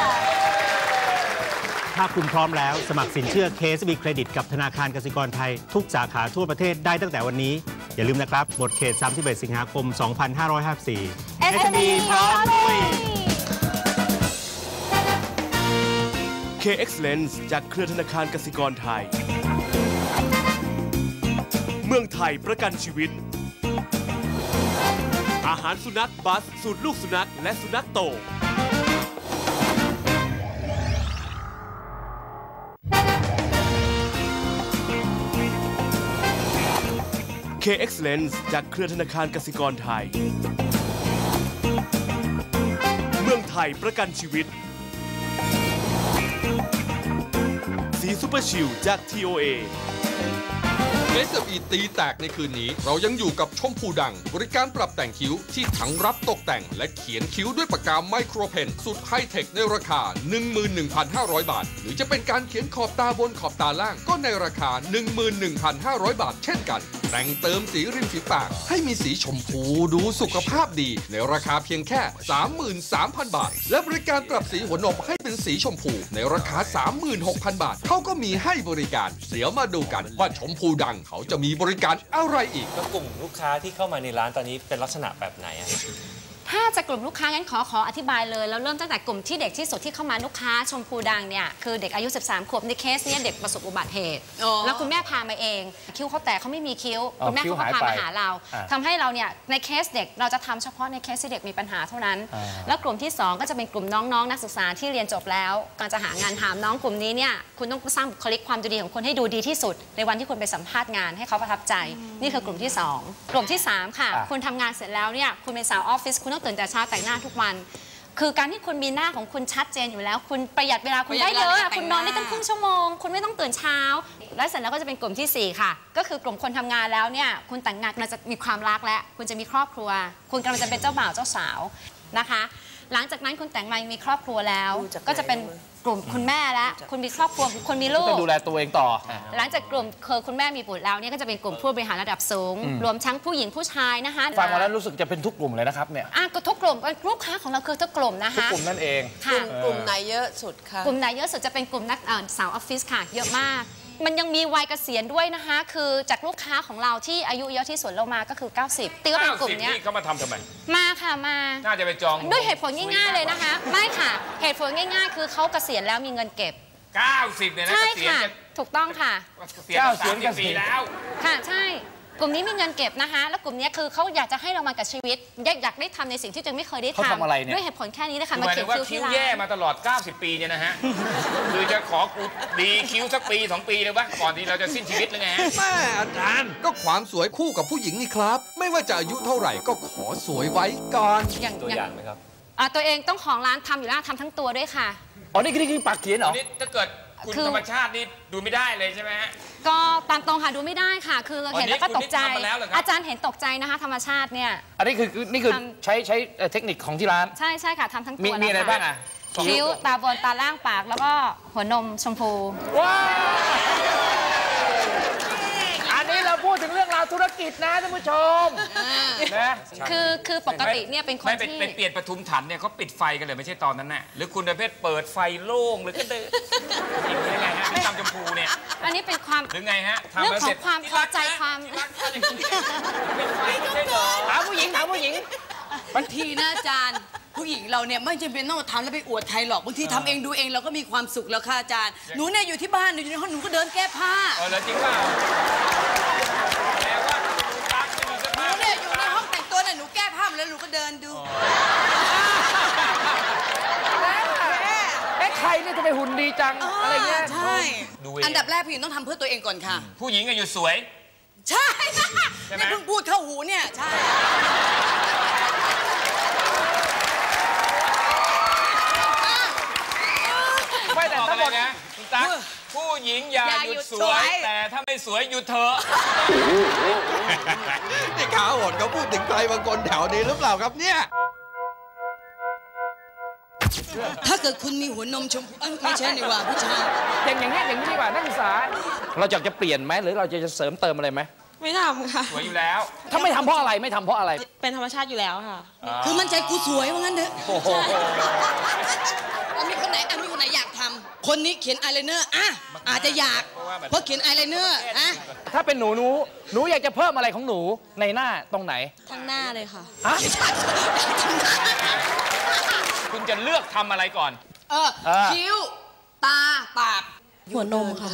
ถ้าคุณพร้อมแล้วสมัครสินเชื่อ เค เอส บี Credit กับธนาคารกสิกรไทยทุกสาขาทั่วประเทศได้ตั้งแต่วันนี้อย่าลืมนะครับหมดเขตสามสิบเอ็ดสิงหาคมสองพันห้าร้อยห้าสิบสี่เอส เอ็ม อี พร้อมลุย K Excellence จากเครือธนาคารกสิกรไทยเมืองไทยประกันชีวิตอาหารสุนัขบัสสูตรลูกสุนัขและสุนัขโต K Excellence จากเครือธนาคารกสิกรไทยเมืองไทยประกันชีวิตสีซุปเปอร์ชิลจาก ที โอ เอเอส เอ็ม อี ตีแตกในคืนนี้เรายังอยู่กับชมพูดังบริการปรับแต่งคิ้วที่ทั้งรับตกแต่งและเขียนคิ้วด้วยปากกาไมโครเพนสุดไฮเทคในราคา หนึ่งหมื่นหนึ่งพันห้าร้อย บาทหรือจะเป็นการเขียนขอบตาบนขอบตาล่างก็ในราคา หนึ่งหมื่นหนึ่งพันห้าร้อย บาทเช่นกันแต่งเติมสีริมฝีปากให้มีสีชมพูดูสุขภาพดีในราคาเพียงแค่ สามหมื่นสามพัน บาทและบริการปรับสีหัวนมให้เป็นสีชมพูในราคา สามหมื่นหกพัน บาทเขาก็มีให้บริการเดี๋ยวมาดูกันว่าชมพูดังเขาจะมีบริการอะไรอีกแล้วกลุ่มลูกค้าที่เข้ามาในร้านตอนนี้เป็นลักษณะแบบไหนอะถ้าจะกลุ่มลูกค้างั้นขอขออธิบายเลยแล้วเริ่มตั้งแต่กลุ่มที่เด็กที่สุดที่เข้ามาลูกค้าชมพูดังเนี่ยคือเด็กอายุสิบสามขวบในเคสนี้เด็กประสบอุบัติเหตุแล้วคุณแม่พามาเองคิ้วเขาแตกเขาไม่มีคิ้วคุณแม่เขาก็พามาหาเราทำให้เราเนี่ยในเคสเด็กเราจะทำเฉพาะในเคสที่เด็กมีปัญหาเท่านั้นแล้วกลุ่มที่สองก็จะเป็นกลุ่มน้องๆนักศึกษาที่เรียนจบแล้วการจะหางานทำน้องกลุ่มนี้เนี่ยคุณต้องสร้างบุคลิกความดีของคนให้ดูดีที่สุดในวันที่คุณไปสัมภาษณ์งานให้เขาประทับใจนี่คือกลุ่มที่สองกลุ่มที่สามค่ะคุณทำงานเสร็จแล้วเนี่ยคุณเป็นสาวออฟฟิศคุณต้องตื่นแต่เช้าแต่งหน้าทุกวันคือการที่คุณมีหน้าของคุณชัดเจนอยู่แล้วคุณประหยัดเวลาคุณได้เยอะคุณนอนได้ตั้งครึ่งชั่วโมงคุณไม่ต้องตื่นเช้าและเสร็จแล้วก็จะเป็นกลุ่มที่สี่ค่ะก็คือกลุ่มคนทำงานแล้วเนี่ยคุณแต่งงานกำลังจะมีความรักแล้วคุณจะมีครอบครัวคุณกำลังจะเป็นเจ้าบ่าวเจ้าสาวนะคะหลังจากนั้นคุณแต่งงานมีครอบครัวแล้วก็จะเป็นกลุ่มคุณแม่แล้วคุณมีครอบครัวคุณมีลูกต้องดูแลตัวเองต่อหลังจากกลุ่มเคยคุณแม่มีบุตรแล้วเนี่ยก็จะเป็นกลุ่มผู้บริหารระดับสูงรวมทั้งผู้หญิงผู้ชายนะคะฟังมาแล้วรู้สึกจะเป็นทุกกลุ่มเลยนะครับเนี่ยอ่ะก็ทุกกลุ่มลูกค้าของเราคือทุกกลุ่มนะคะทุกกลุ่มนั่นเองกลุ่มกลุ่มไหนเยอะสุดคะกลุ่มไหนเยอะสุดจะเป็นกลุ่มนักสาวออฟฟิศค่ะเยอะมากมันยังมีวัยเกษียณด้วยนะคะคือจากลูกค้าของเราที่อายุเยอะที่สุดเรามาก็คือเก้าสิบตีก็เป็นกลุ่มนี้เขามาทำทำไมมาค่ะมาน่าจะไปจองด้วยเหตุผลง่ายๆเลยนะคะไม่ค่ะเหตุผลง่ายๆคือเขาเกษียณแล้วมีเงินเก็บเก้าสิบเนี่ยนะใช่ค่ะถูกต้องค่ะเก้าสิบปีแล้วค่ะใช่กลุ่มนี้มีเงินเก็บนะคะแล้วกลุ่มนี้คือเขาอยากจะให้เรามากับชีวิตอยากอยากได้ทำในสิ่งที่ยังไม่เคยได้ทำด้วยเหตุผลแค่นี้นะคะมาเขียนคิ้วคิ้วแย่มาตลอดเก้าสิบปีเนี่ยนะฮะคือจะขอกูดีคิ้วสักปีสองปีเลยว่าก่อนที่เราจะสิ้นชีวิตเลยไงแม่อาจารย์ก็ความสวยคู่กับผู้หญิงนี่ครับไม่ว่าจะอายุเท่าไหร่ก็ขอสวยไว้ก่อนตัวอย่างไหมครับอ่าตัวเองต้องของร้านทำอยู่แล้วทำทั้งตัวด้วยค่ะอ๋อนี่คือนี่คือปากเขียนเหรอนี่ถ้าเกิดคุณธรรมชาตินี่ดูไม่ได้เลยใช่ไหมฮะก็ตามตรงค่ะดูไม่ได้ค่ะคือเห็นแล้วก็ตกใจอาจารย์เห็นตกใจนะคะธรรมชาติเนี่ยอันนี้คือนี่คือใช้ใช้เทคนิคของที่ร้านใช่ใช่ค่ะทำทั้งตัวมีอะไรบ้างอ่ะคิ้วตาบนตาล่างปากแล้วก็หัวนมชมพูว้าวอันนี้เราพูดถึงเรื่องราวธุรกิจนะท่านผู้ชมนะคือคือปกติเนี่ยเป็นคนที่ไปเปลี่ยนปทุมถันเนี่ยเขาปิดไฟกันเลยไม่ใช่ตอนนั้นน่ะหรือคุณประเภทเปิดไฟโล่งหรือก็เดินยังไงฮะไม่ทำชมพูเนี่ยอันนี้เป็นความหรือไงฮะเรื่องของความพอใจความถามผู้หญิงถามผู้หญิงบางทีนะอาจารย์ผู้หญิงเราเนี่ยไม่จำเป็นต้องมาทำแล้วไปอวดใครหรอกบางทีทำเองดูเองเราก็มีความสุขแล้วค่ะอาจารย์หนูเนี่ยอยู่ที่บ้านอยู่ในห้องหนูก็เดินแก้ผ้าเออแล้วจริงเปล่าแต่ว่าหนูเนี่ยอยู่ในห้องแต่งตัวเนี่ยหนูแก้ผ้าแล้วหนูก็เดินดูเอ๊ะใครเนี่ยจะไปหุ่นดีจังอะไรเงี้ยใช่อันดับแรกผู้หญิงต้องทำเพื่อตัวเองก่อนค่ะผู้หญิงก็อยู่สวยใช่เนี่ยเพิ่งพูดเข้าหูเนี่ยใช่ไม่แต่ทั้งหมดนะคุณตั๊กผู้หญิงอย่าหยุดสวยแต่ถ้าไม่สวยหยุดเถอะนี่ขาโหดเขาพูดถึงใครบางคนแถวนี้หรือเปล่าครับเนี่ยถ้าเกิดคุณมีหัวนมชมพูไม่ใช่ดีกว่าผู้ชายอย่างอย่างนี้อย่างนี้ดีกว่านักศึกษาเราอยากจะเปลี่ยนไหมหรือเราจะเสริมเติมอะไรไหมไม่ทำค่ะสวยอยู่แล้วถ้าไม่ทำเพราะอะไรไม่ทำเพราะอะไรเป็นธรรมชาติอยู่แล้วค่ะคือมันใจกูสวยว่างั้นเถอะมีคนไหนอ่ะมีคนไหนอยากทำคนนี้เขียนอายไลเนอร์อ่ะอาจจะอยากเพราะเขียนอายไลเนอร์อ่ะถ้าเป็นหนูหนูหนูอยากจะเพิ่มอะไรของหนูในหน้าตรงไหนทั้งหน้าเลยค่ะคุณจะเลือกทำอะไรก่อนเออคิ้วตาปากหัวนมค่ะ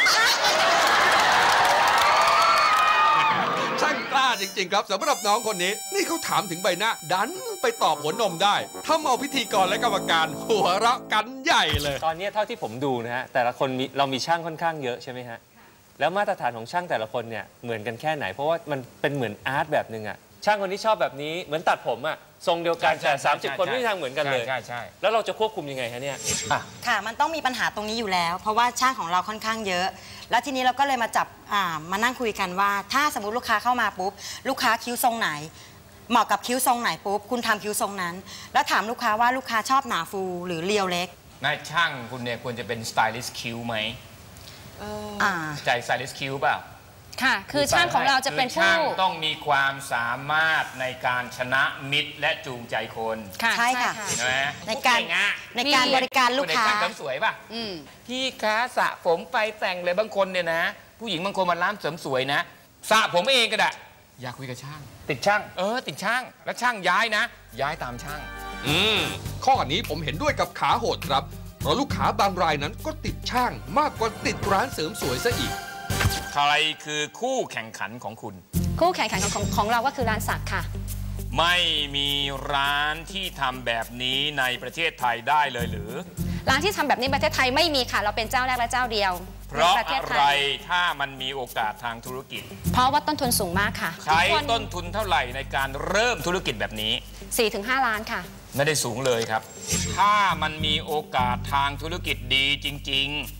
ช่างกล้าจริงๆครับสำหรับน้องคนนี้นี่เขาถามถึงใบหน้าดันไปตอบหัวนมได้ทำเอาพิธีกรและกรรมการหัวเราะกันใหญ่เลยตอนนี้เท่าที่ผมดูนะฮะแต่ละคนเรามีช่างค่อนข้างเยอะใช่ไหมฮะแล้วมาตรฐานของช่างแต่ละคนเนี่ยเหมือนกันแค่ไหนเพราะว่ามันเป็นเหมือนอาร์ตแบบนึงอะช่างคนนี้ชอบแบบนี้เหมือนตัดผมอะทรงเดียวกันแต่สามสิบคนไม่ทางเหมือนกันเลยใช่ใช่แล้วเราจะควบคุมยังไงฮะเนี่ยค่ะมันต้องมีปัญหาตรงนี้อยู่แล้วเพราะว่าช่างของเราค่อนข้างเยอะแล้วทีนี้เราก็เลยมาจับมานั่งคุยกันว่าถ้าสมมติลูกค้าเข้ามาปุ๊บลูกค้าคิ้วทรงไหนเหมาะกับคิ้วทรงไหนปุ๊บคุณทำคิ้วทรงนั้นแล้วถามลูกค้าว่าลูกค้าชอบหนาฟูหรือเรียวเล็กนายช่างคุณเนี่ยควรจะเป็นสไตลิสต์คิ้วไหมใจสไตลิสต์คิ้วเปล่าค่ะคือช่างของเราจะเป็นผู้ช่างต้องมีความสามารถในการชนะมิตรและจูงใจคนใช่ค่ะในการในการบริการลูกค้าช่างเสริมสวยป่ะพี่คะสระผมไปแต่งเลยบางคนเนี่ยนะผู้หญิงบางคนมาร้านเสริมสวยนะสระผมเองก็ได้อยากคุยกับช่างติดช่างเออติดช่างแล้วช่างย้ายนะย้ายตามช่างอืมข้อนี้ผมเห็นด้วยกับขาโหดครับเพราะลูกค้าบางรายนั้นก็ติดช่างมากกว่าติดร้านเสริมสวยซะอีกใครคือคู่แข่งขันของคุณคู่แข่งขันของของเราก็คือร้านสักค่ะไม่มีร้านที่ทำแบบนี้ในประเทศไทยได้เลยหรือร้านที่ทำแบบนี้ในประเทศไทยไม่มีค่ะเราเป็นเจ้าแรกและเจ้าเดียวเพราะอะไรถ้ามันมีโอกาสทางธุรกิจเพราะว่าต้นทุนสูงมากค่ะใช้ต้นทุนเท่าไหร่ในการเริ่มธุรกิจแบบนี้สี่ถึงห้า ล้านค่ะไม่ได้สูงเลยครับถ้ามันมีโอกาสทางธุรกิจดีจริงๆ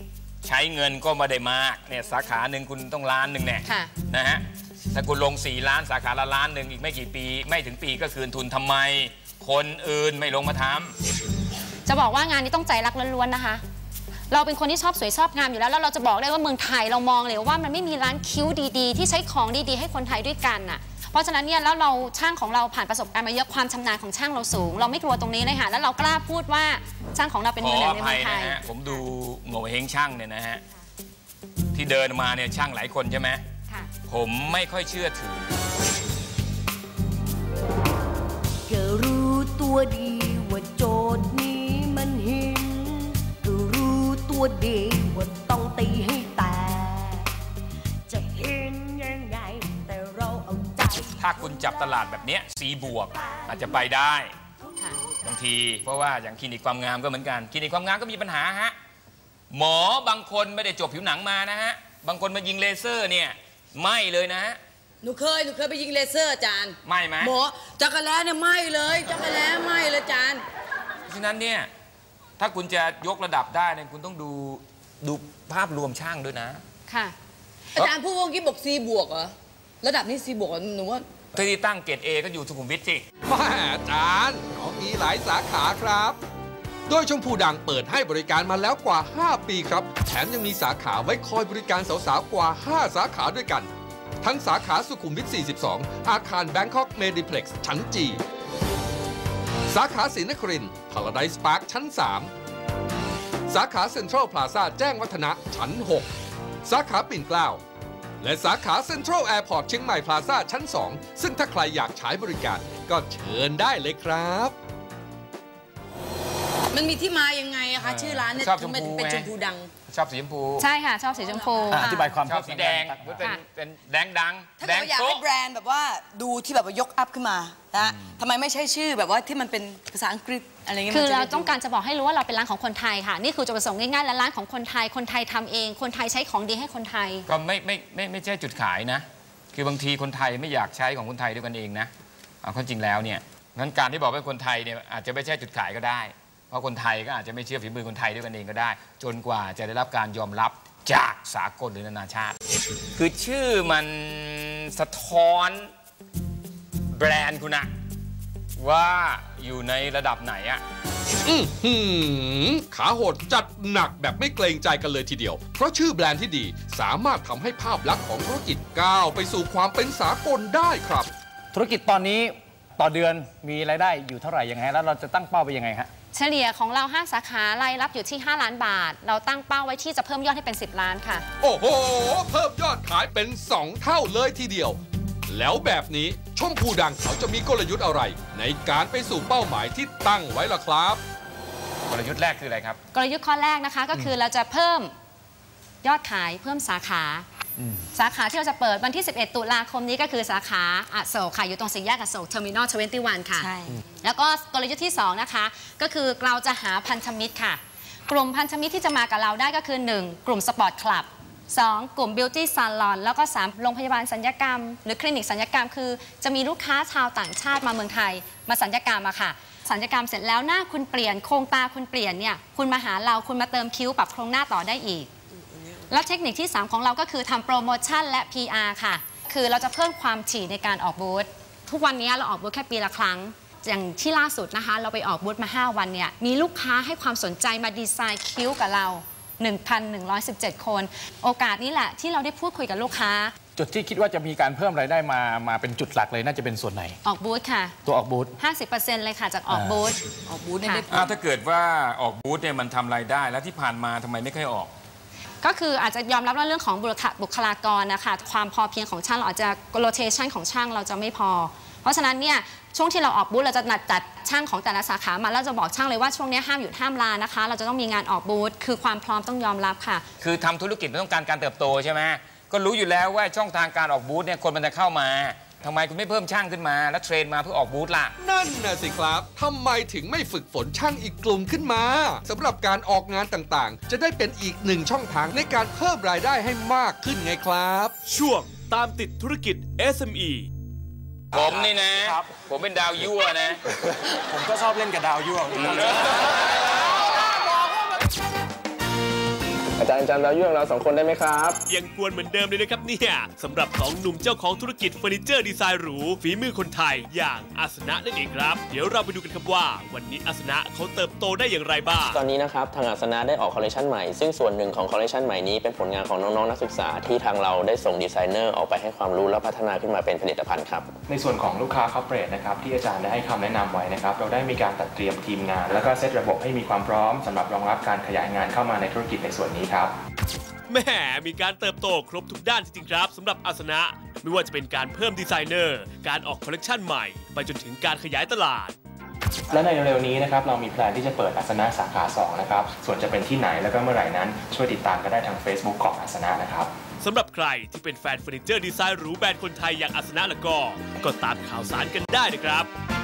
ใช้เงินก็ไม่ได้มากเนี่ยสาขาหนึ่งคุณต้องล้านหนึ่งเนี่ยนะฮะถ้าคุณลงสี่ล้านสาขาละล้านหนึ่งอีกไม่กี่ปีไม่ถึงปีก็คืนทุนทำไมคนอื่นไม่ลงมาทำจะบอกว่างานนี้ต้องใจรักล้วนๆนะคะเราเป็นคนที่ชอบสวยชอบงามอยู่แล้วแล้วเราจะบอกได้ว่าเมืองไทยเรามองเลยว่ามันไม่มีร้านคิ้วดีๆที่ใช้ของดีๆให้คนไทยด้วยกันน่ะเพราะฉะนั้นเนี่ยแล้วเราช่างของเราผ่านประสบการณ์มาเยอะความชำนาญของช่างเราสูงเราไม่กลัวตรงนี้เลยค่ะแล้วเรากล้าพูดว่าช่างของเราเป็นมือหนึ่งในเมืองไทยผมดูโง่เฮงช่างเนี่ยนะฮะที่เดินมาเนี่ยช่างหลายคนใช่ไหมผมไม่ค่อยเชื่อถือก็รู้ตัวดีว่าโจทย์นี้มันหินก็รู้ตัวดีว่าต้องตีให้แตกจะเห็นยังไงแต่เราเอาใจถ้าคุณจับตลาดแบบนี้สีบวกอาจจะไปได้บางทีเพราะว่าอย่างคลินิกความงามก็เหมือนกันคลินิกความงามก็มีปัญหาฮะหมอบางคนไม่ได้จบผิวหนังมานะฮะบางคนมายิงเลเซอร์เนี่ยไม่เลยนะฮะหนูเคยหนูเคยไปยิงเลเซอร์อาจารย์ไม่ไหมหมอจักรแล้เนี่ยไม่เลยจักรแล้ไม่เลยอาจารย์เพราะฉะนั้นเนี่ยถ้าคุณจะยกระดับได้เนี่ยคุณต้องดูดูภาพรวมช่างด้วยนะค่ะอาจารย์พูดเมื่อกี้บอก ซี บวกเหรอระดับนี้ ซี บวกหนูว่าที่ตั้งเกรด เอ ก็อยู่สุขุมวิทสิมาอาจารย์เขามีหลายสาขาครับโดยชมพูดังเปิดให้บริการมาแล้วกว่าห้าปีครับแถมยังมีสาขาไว้คอยบริการสาวๆกว่าห้าสาขาด้วยกันทั้งสาขาสุขุมวิทสี่สิบสองอาคาร Bangkok Mediplex ชั้นจีสาขาศรีนครินทร์ Paradise Park ชั้นสามสาขาเซ็นทรัลพลาซ่าแจ้งวัฒนะชั้นหกสาขาปิ่นเกล้าและสาขาเซ็นทรัลแอร์พอร์ตเชียงใหม่พลาซ่าชั้นสองซึ่งถ้าใครอยากใช้บริการก็เชิญได้เลยครับมันมีที่มายังไงอะคะชื่อร้านเนี่ยถึงเป็นชมพูดังชอบสีชมพูใช่ค่ะชอบสีชมพูอธิบายความชอบสีแดงเป็นเป็นแดงดังถ้าเกิดอยากให้แบรนด์แบบว่าดูที่แบบว่ายกอัพขึ้นมานะทำไมไม่ใช่ชื่อแบบว่าที่มันเป็นภาษาอังกฤษอะไรเงี้ยคือเราต้องการจะบอกให้รู้ว่าเราเป็นร้านของคนไทยค่ะนี่คือจุดประสงค์ง่ายๆและร้านของคนไทยคนไทยทำเองคนไทยใช้ของดีให้คนไทยก็ไม่ไม่ไม่ไม่ใช่จุดขายนะคือบางทีคนไทยไม่อยากใช้ของคนไทยด้วยกันเองนะเอาข้อจริงแล้วเนี่ยงั้นการที่บอกว่าคนไทยเนี่ยอาจจะไม่ใช่จุดขายก็ได้เพราะคนไทยก็อาจจะไม่เชื่อฝีมือคนไทยด้วยกันเองก็ได้จนกว่าจะได้รับการยอมรับจากสากลหรือนานาชาติคือชื่อมันสะท้อนแบรนด์คุณนะว่าอยู่ในระดับไหนอะอือหือขาโหดจัดหนักแบบไม่เกรงใจกันเลยทีเดียวเพราะชื่อแบรนด์ที่ดีสามารถทำให้ภาพลักษณ์ของธุรกิจก้าวไปสู่ความเป็นสากลได้ครับธุรกิจตอนนี้ต่อเดือนมีรายได้อยู่เท่าไหร่ยังไงแล้วเราจะตั้งเป้าไปยังไงฮะเฉลี่ยของเราห้าสาขารายรับอยู่ที่ห้าล้านบาทเราตั้งเป้าไว้ที่จะเพิ่มยอดให้เป็นสิบล้านค่ะโอ้โหเพิ่มยอดขายเป็นสองเท่าเลยทีเดียวแล้วแบบนี้ชมพูดังเขาจะมีกลยุทธ์อะไรในการไปสู่เป้าหมายที่ตั้งไว้ล่ะครับกลยุทธ์แรกคืออะไรครับกลยุทธ์ข้อแรกนะคะก็คือเราจะเพิ่มยอดขายเพิ่มสาขาสาขาที่เราจะเปิดวันที่สิบเอ็ดตุลาคมนี้ก็คือสาขาอโศกค่ะอยู่ตรงสี่แยกอโศกเทอร์มินอลยี่สิบเอ็ดค่ะแล้วก็กลยุทธ์ที่สองนะคะก็คือเราจะหาพันธมิตรค่ะกลุ่มพันธมิตรที่จะมากับเราได้ก็คือหนึ่งกลุ่มสปอร์ตคลับสองกลุ่มบิวตี้ซาลอนแล้วก็สามโรงพยาบาลศัลยกรรมหรือคลินิกศัลยกรรมคือจะมีลูกค้าชาวต่างชาติมาเมืองไทยมาศัลยกรรมอะค่ะศัลยกรรมเสร็จแล้วหน้าคุณเปลี่ยนโครงตาคุณเปลี่ยนเนี่ยคุณมาหาเราคุณมาเติมคิ้วปรับโครงหน้าต่อได้อีกและเทคนิคที่สามของเราก็คือทำโปรโมชั่นและ พี อาร์ ค่ะคือเราจะเพิ่มความถี่ในการออกบูธทุกวันนี้เราออกบูธแค่ปีละครั้งอย่างที่ล่าสุดนะคะเราไปออกบูธมาห้าวันเนี่ยมีลูกค้าให้ความสนใจมาดีไซน์คิ้วกับเรา หนึ่งพันหนึ่งร้อยสิบเจ็ด คนโอกาสนี้แหละที่เราได้พูดคุยกับลูกค้าจุดที่คิดว่าจะมีการเพิ่มรายได้มามาเป็นจุดหลักเลยน่าจะเป็นส่วนไหนออกบูธค่ะตัวออกบูธห้าสิบเปอร์เซ็นต์ เลยค่ะจากออกบูธออกบูธเนี่ยถ้าเกิดว่าออกบูธเนี่ยมันทำรายได้แล้วที่ผ่านมาทำไมไม่ค่อยออกก็คืออาจจะยอมรับว่าเรื่องของบุคลากรนะคะความพอเพียงของช่างเราอาจจะโรเทชันของช่างเราจะไม่พอเพราะฉะนั้นเนี่ยช่วงที่เราออกบูธเราจะนัดจัดช่างของแต่ละสาขามาแล้วจะบอกช่างเลยว่าช่วงนี้ห้ามหยุดห้ามลานะคะเราจะต้องมีงานออกบูธคือความพร้อมต้องยอมรับค่ะคือทำธุรกิจต้องการการเติบโตใช่ไหมก็รู้อยู่แล้วว่าช่องทางการออกบูธเนี่ยคนมันจะเข้ามาทำไมคุณไม่เพิ่มช่างขึ้นมาแล้วเทรนมาเพื่อออกบูธล่ะนั่นน่ะสิครับทำไมถึงไม่ฝึกฝนช่างอีกกลุ่มขึ้นมาสำหรับการออกงานต่างๆจะได้เป็นอีกหนึ่งช่องทางในการเพิ่มรายได้ให้มากขึ้นไงครับช่วงตามติดธุรกิจ เอส เอ็ม อีผมนี่นะผมเป็นดาวยั่วนะผมก็ชอบเล่นกับดาวยั่วอาจารย์จำเราเรื่องเราสองคนได้ไหมครับยังกวนเหมือนเดิมเลยนะครับเนี่ยสำหรับสองหนุ่มเจ้าของธุรกิจเฟอร์นิเจอร์ดีไซน์หรูฝีมือคนไทยอย่างอาสนะนั่นเองครับเดี๋ยวเราไปดูกันครับว่าวันนี้อาสนะเขาเติบโตได้อย่างไรบ้างตอนนี้นะครับทางอาสนะได้ออกคอลเลคชันใหม่ซึ่งส่วนหนึ่งของคอลเลคชันใหม่นี้เป็นผลงานของน้องๆนักศึกษาที่ทางเราได้ส่งดีไซเนอร์ออกไปให้ความรู้และพัฒนาขึ้นมาเป็นผลิตภัณฑ์ครับในส่วนของลูกค้าคอร์ปอเรทนะครับที่อาจารย์ได้ให้คำแนะนำไว้นะครับเราได้มีการตัดเตรียมทีมงานแล้วก็เซตระบบให้มีความพร้อมสำหรับรองรับการขยายงานเข้ามาในธุรกิจในส่วนนี้ครับแหมมีการเติบโตครบทุกด้านจริงๆครับสำหรับอาสนะไม่ว่าจะเป็นการเพิ่มดีไซเนอร์การออกคอลเลคชันใหม่ไปจนถึงการขยายตลาดและในเร็วๆนี้นะครับเรามีแพลนที่จะเปิดอาสนะสาขาสองนะครับส่วนจะเป็นที่ไหนแล้วก็เมื่อไหร่นั้นช่วยติดตามกันได้ทาง Facebook ของอาสนะนะครับสำหรับใครที่เป็นแฟนเฟอร์นิเจอร์ดีไซน์หรูแบรนด์คนไทยอย่างอาสนะแล้วก็ก็ตามข่าวสารกันได้นะครับ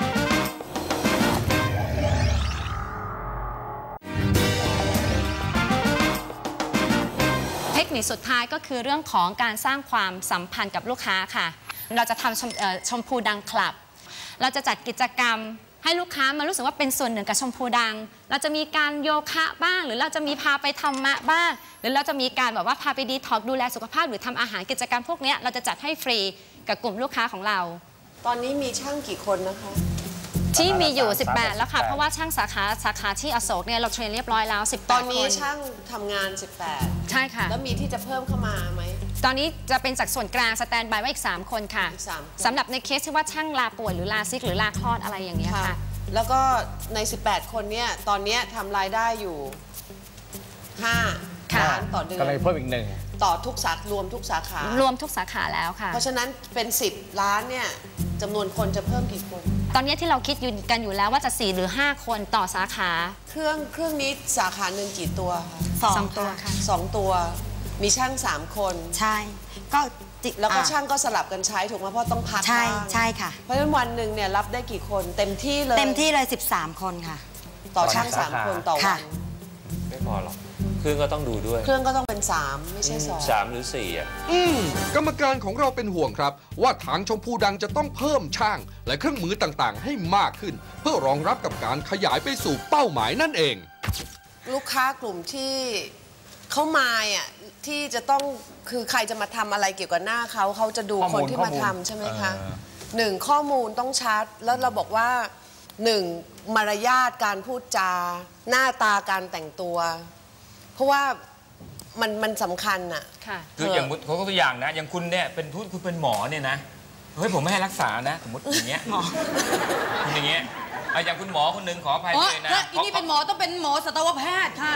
เทคนิคสุดท้ายก็คือเรื่องของการสร้างความสัมพันธ์กับลูกค้าค่ะเราจะทำชม, ชมพูดังคลับเราจะจัดกิจกรรมให้ลูกค้ามารู้สึกว่าเป็นส่วนหนึ่งกับชมพูดังเราจะมีการโยคะบ้างหรือเราจะมีพาไปธรรมะบ้างหรือเราจะมีการแบบว่าพาไปดีท็อกดูแลสุขภาพหรือทำอาหารกิจกรรมพวกนี้เราจะจัดให้ฟรีกับกลุ่มลูกค้าของเราตอนนี้มีช่างกี่คนนะคะที่มีอยู่สิบแปดแล้วค่ะเพราะว่าช่างสาขาสาขาที่อโศกเนี่ยเราเทรนเรียบร้อยแล้วสิบแปดคนตอนนี้ช่างทำงานสิบแปดใช่ค่ะแล้วมีที่จะเพิ่มเข้ามาไหมตอนนี้จะเป็นจากส่วนกลางสแตนบายไว้อีกสามคนค่ะสำหรับในเคสที่ว่าช่างลาป่วยหรือลาซิกหรือลาคลอดอะไรอย่างเงี้ยค่ะแล้วก็ในสิบแปดคนเนี่ยตอนนี้ทำรายได้อยู่ห้าล้านต่อเดือนก็เลยเพิ่มอีกหนึ่งต่อทุกสาขารวมทุกสาขารวมทุกสาขาแล้วค่ะเพราะฉะนั้นเป็นสิบล้านเนี่ยจำนวนคนจะเพิ่มกี่คนตอนนี้ที่เราคิดอยู่กันอยู่แล้วว่าจะสี่หรือห้าคนต่อสาขาเครื่องเครื่องนี้สาขาหนึ่งกี่ตัวคะสองตัวค่ะสองตัวมีช่างสามคนใช่ก็แล้วก็ช่างก็สลับกันใช้ถูกไหมเพราะต้องพักใช่ใช่ค่ะเพราะฉะนั้นวันหนึ่งเนี่ยรับได้กี่คนเต็มที่เลยเต็มที่เลยสิบสามคนค่ะต่อช่างสามคนต่อวันไม่พอหรอกเครื่องก็ต้องดูด้วยเครื่องก็ต้องเป็นสามไม่ใช่สองสามหรือสี่อ่ะอืมกรรมการของเราเป็นห่วงครับว่าทางชมพูดังจะต้องเพิ่มช่างและเครื่องมือต่างๆให้มากขึ้นเพื่อรองรับกับการขยายไปสู่เป้าหมายนั่นเองลูกค้ากลุ่มที่เขามาอ่ะที่จะต้องคือใครจะมาทำอะไรเกี่ยวกับหน้าเขาเขาจะดูคนที่มาทำใช่ไหมคะหนึ่งข้อมูลต้องชัดแล้วเราบอกว่าหนึ่งมารยาทการพูดจาหน้าตาการแต่งตัวเพราะว่ามันมันสำคัญอะค่ะคืออย่างเขาก็ตัวอย่างนะอย่างคุณเนี่ยเป็นพูดคุณเป็นหมอเนี่ยนะเฮ้ยผมไม่ให้รักษานะสมมติอย่างเงี้ยคุณอย่างเงี้ยอย่างคุณหมอคนหนึ่งขออภัยเลยนะอีนี่เป็นหมอต้องเป็นหมอสัตวแพทย์ค่ะ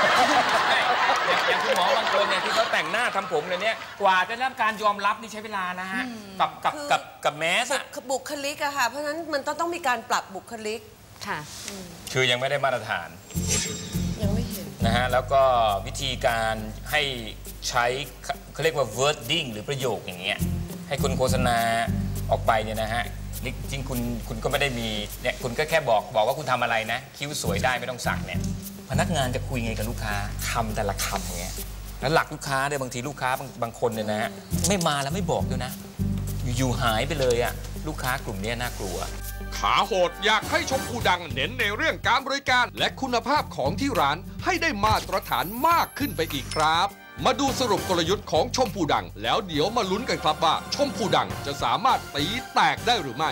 อย่างคุณหมอบางคนเนี่ยที่เขาแต่งหน้าทำผมเลยเนี่ยกว่าจะได้รับการยอมรับนี่ใช้เวลานะฮะกับกับกับกับแมสบุคลิกอะค่ะเพราะฉะนั้นมันต้องต้องมีการปรับบุคลิกค่ะคือยังไม่ได้มาตรฐานยังไม่เห็นนะฮะแล้วก็วิธีการให้ใช้เขาเรียกว่า wording หรือประโยคอย่างเงี้ยให้คุณโฆษณาออกไปเนี่ยนะฮะจริงคุณคุณก็ไม่ได้มีเนี่ยคุณก็แค่บอกบอกว่าคุณทำอะไรนะคิ้วสวยได้ไม่ต้องสั่งเนี่ยพนักงานจะคุยไงกับลูกค้าคำแต่ละคำอย่างเงี้ยแล้วหลักลูกค้าเนี่ยบางทีลูกค้าบางบางคนเนี่ยนะฮะไม่มาแล้วไม่บอกด้วยนะอยู่หายไปเลยอ่ะลูกค้ากลุ่มนี้น่ากลัวขาโหดอยากให้ชมพูดังเน้นในเรื่องการบริการและคุณภาพของที่ร้านให้ได้มาตรฐานมากขึ้นไปอีกครับมาดูสรุปกลยุทธ์ของชมพูดังแล้วเดี๋ยวมาลุ้นกันครับว่าชมพูดังจะสามารถตีแตกได้หรือไม่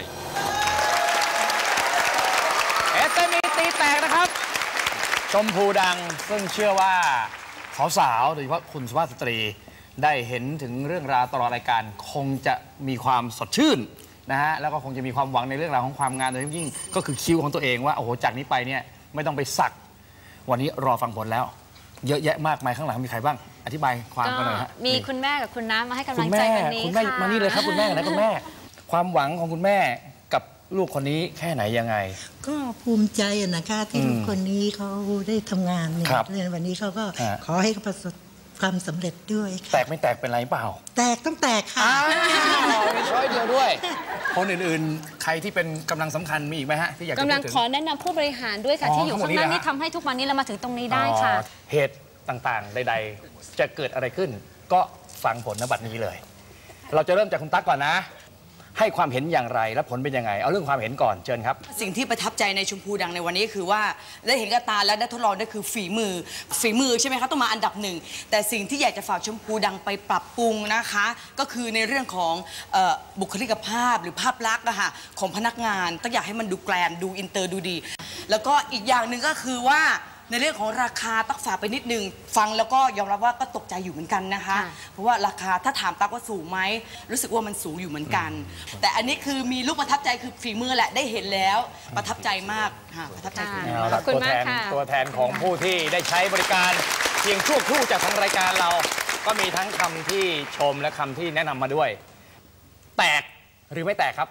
เอส เอ็ม อี ตีแตกนะครับชมพูดังซึ่งเชื่อว่าสาวๆโดยเฉพาะคุณสุภาพสตรีได้เห็นถึงเรื่องราวตลอดรายการคงจะมีความสดชื่นนะฮะแล้วก็คงจะมีความหวังในเรื่องราวของความงานโดยยิ่งก็คือคิ้วของตัวเองว่าโอ้โหจากนี้ไปเนี่ยไม่ต้องไปสักวันนี้รอฟังผลแล้วเยอะแยะมากมายข้างหลังมีใครบ้างอธิบายความกันหน่อยฮะมีคุณแม่กับคุณน้ามาให้กำลังใจวันนี้คุณแม่มานี่เลยครับคุณแม่นะคุณแม่ความหวังของคุณแม่กับลูกคนนี้แค่ไหนยังไงก็ภูมิใจนะคะที่ลูกคนนี้เขาได้ทำงานเนี่ยในวันนี้เขาก็ขอให้เขาประสบความสำเร็จด้วยแตกไม่แตกเป็นไรเปล่าแตกต้องแตกค่ะมีช้อยเดียวด้วยคนอื่นๆใครที่เป็นกำลังสำคัญมีอีกไหมฮะที่อยากจะพูดถึงกำลังขอแนะนำผู้บริหารด้วยค่ะที่อยู่ข้างหน้านี่ทำให้ทุกวันนี้เรามาถึงตรงนี้ได้ค่ะเหตุต่างๆใดๆจะเกิดอะไรขึ้นก็ฟังผลณบัดนี้เลยเราจะเริ่มจากคุณตั๊กก่อนนะให้ความเห็นอย่างไรและผลเป็นยังไงเอาเรื่องความเห็นก่อนเชิญครับสิ่งที่ประทับใจในชมพูดังในวันนี้คือว่าได้เห็นกับตาและได้ทดลองได้คือฝีมือฝีมือใช่ไหมคะต้องมาอันดับหนึ่งแต่สิ่งที่อยากจะฝากชมพูดังไปปรับปรุงนะคะก็คือในเรื่องของเอ่อบุคลิกภาพหรือภาพลักษณ์อะค่ะของพนักงานต้องอยากให้มันดูแกรนดูอินเตอร์ดูดีแล้วก็อีกอย่างหนึ่งก็คือว่าในเรื่องของราคาต้องฝากไปนิดนึงฟังแล้วก็ยอมรับว่าก็ตกใจอยู่เหมือนกันนะคะเพราะว่าราคาถ้าถามตั๊กว่าสูงไหมรู้สึกว่ามันสูงอยู่เหมือนกันแต่อันนี้คือมีลูกประทับใจคือฝีมือแหละได้เห็นแล้วประทับใจมากค่ะประทับใจฝีมือขอบคุณมากค่ะตัวแทนของผู้ที่ได้ใช้บริการเพียงชั่วครู่จากทางรายการเราก็มีทั้งคำที่ชมและคำที่แนะนำมาด้วยแตกหรือไม่แตกครับ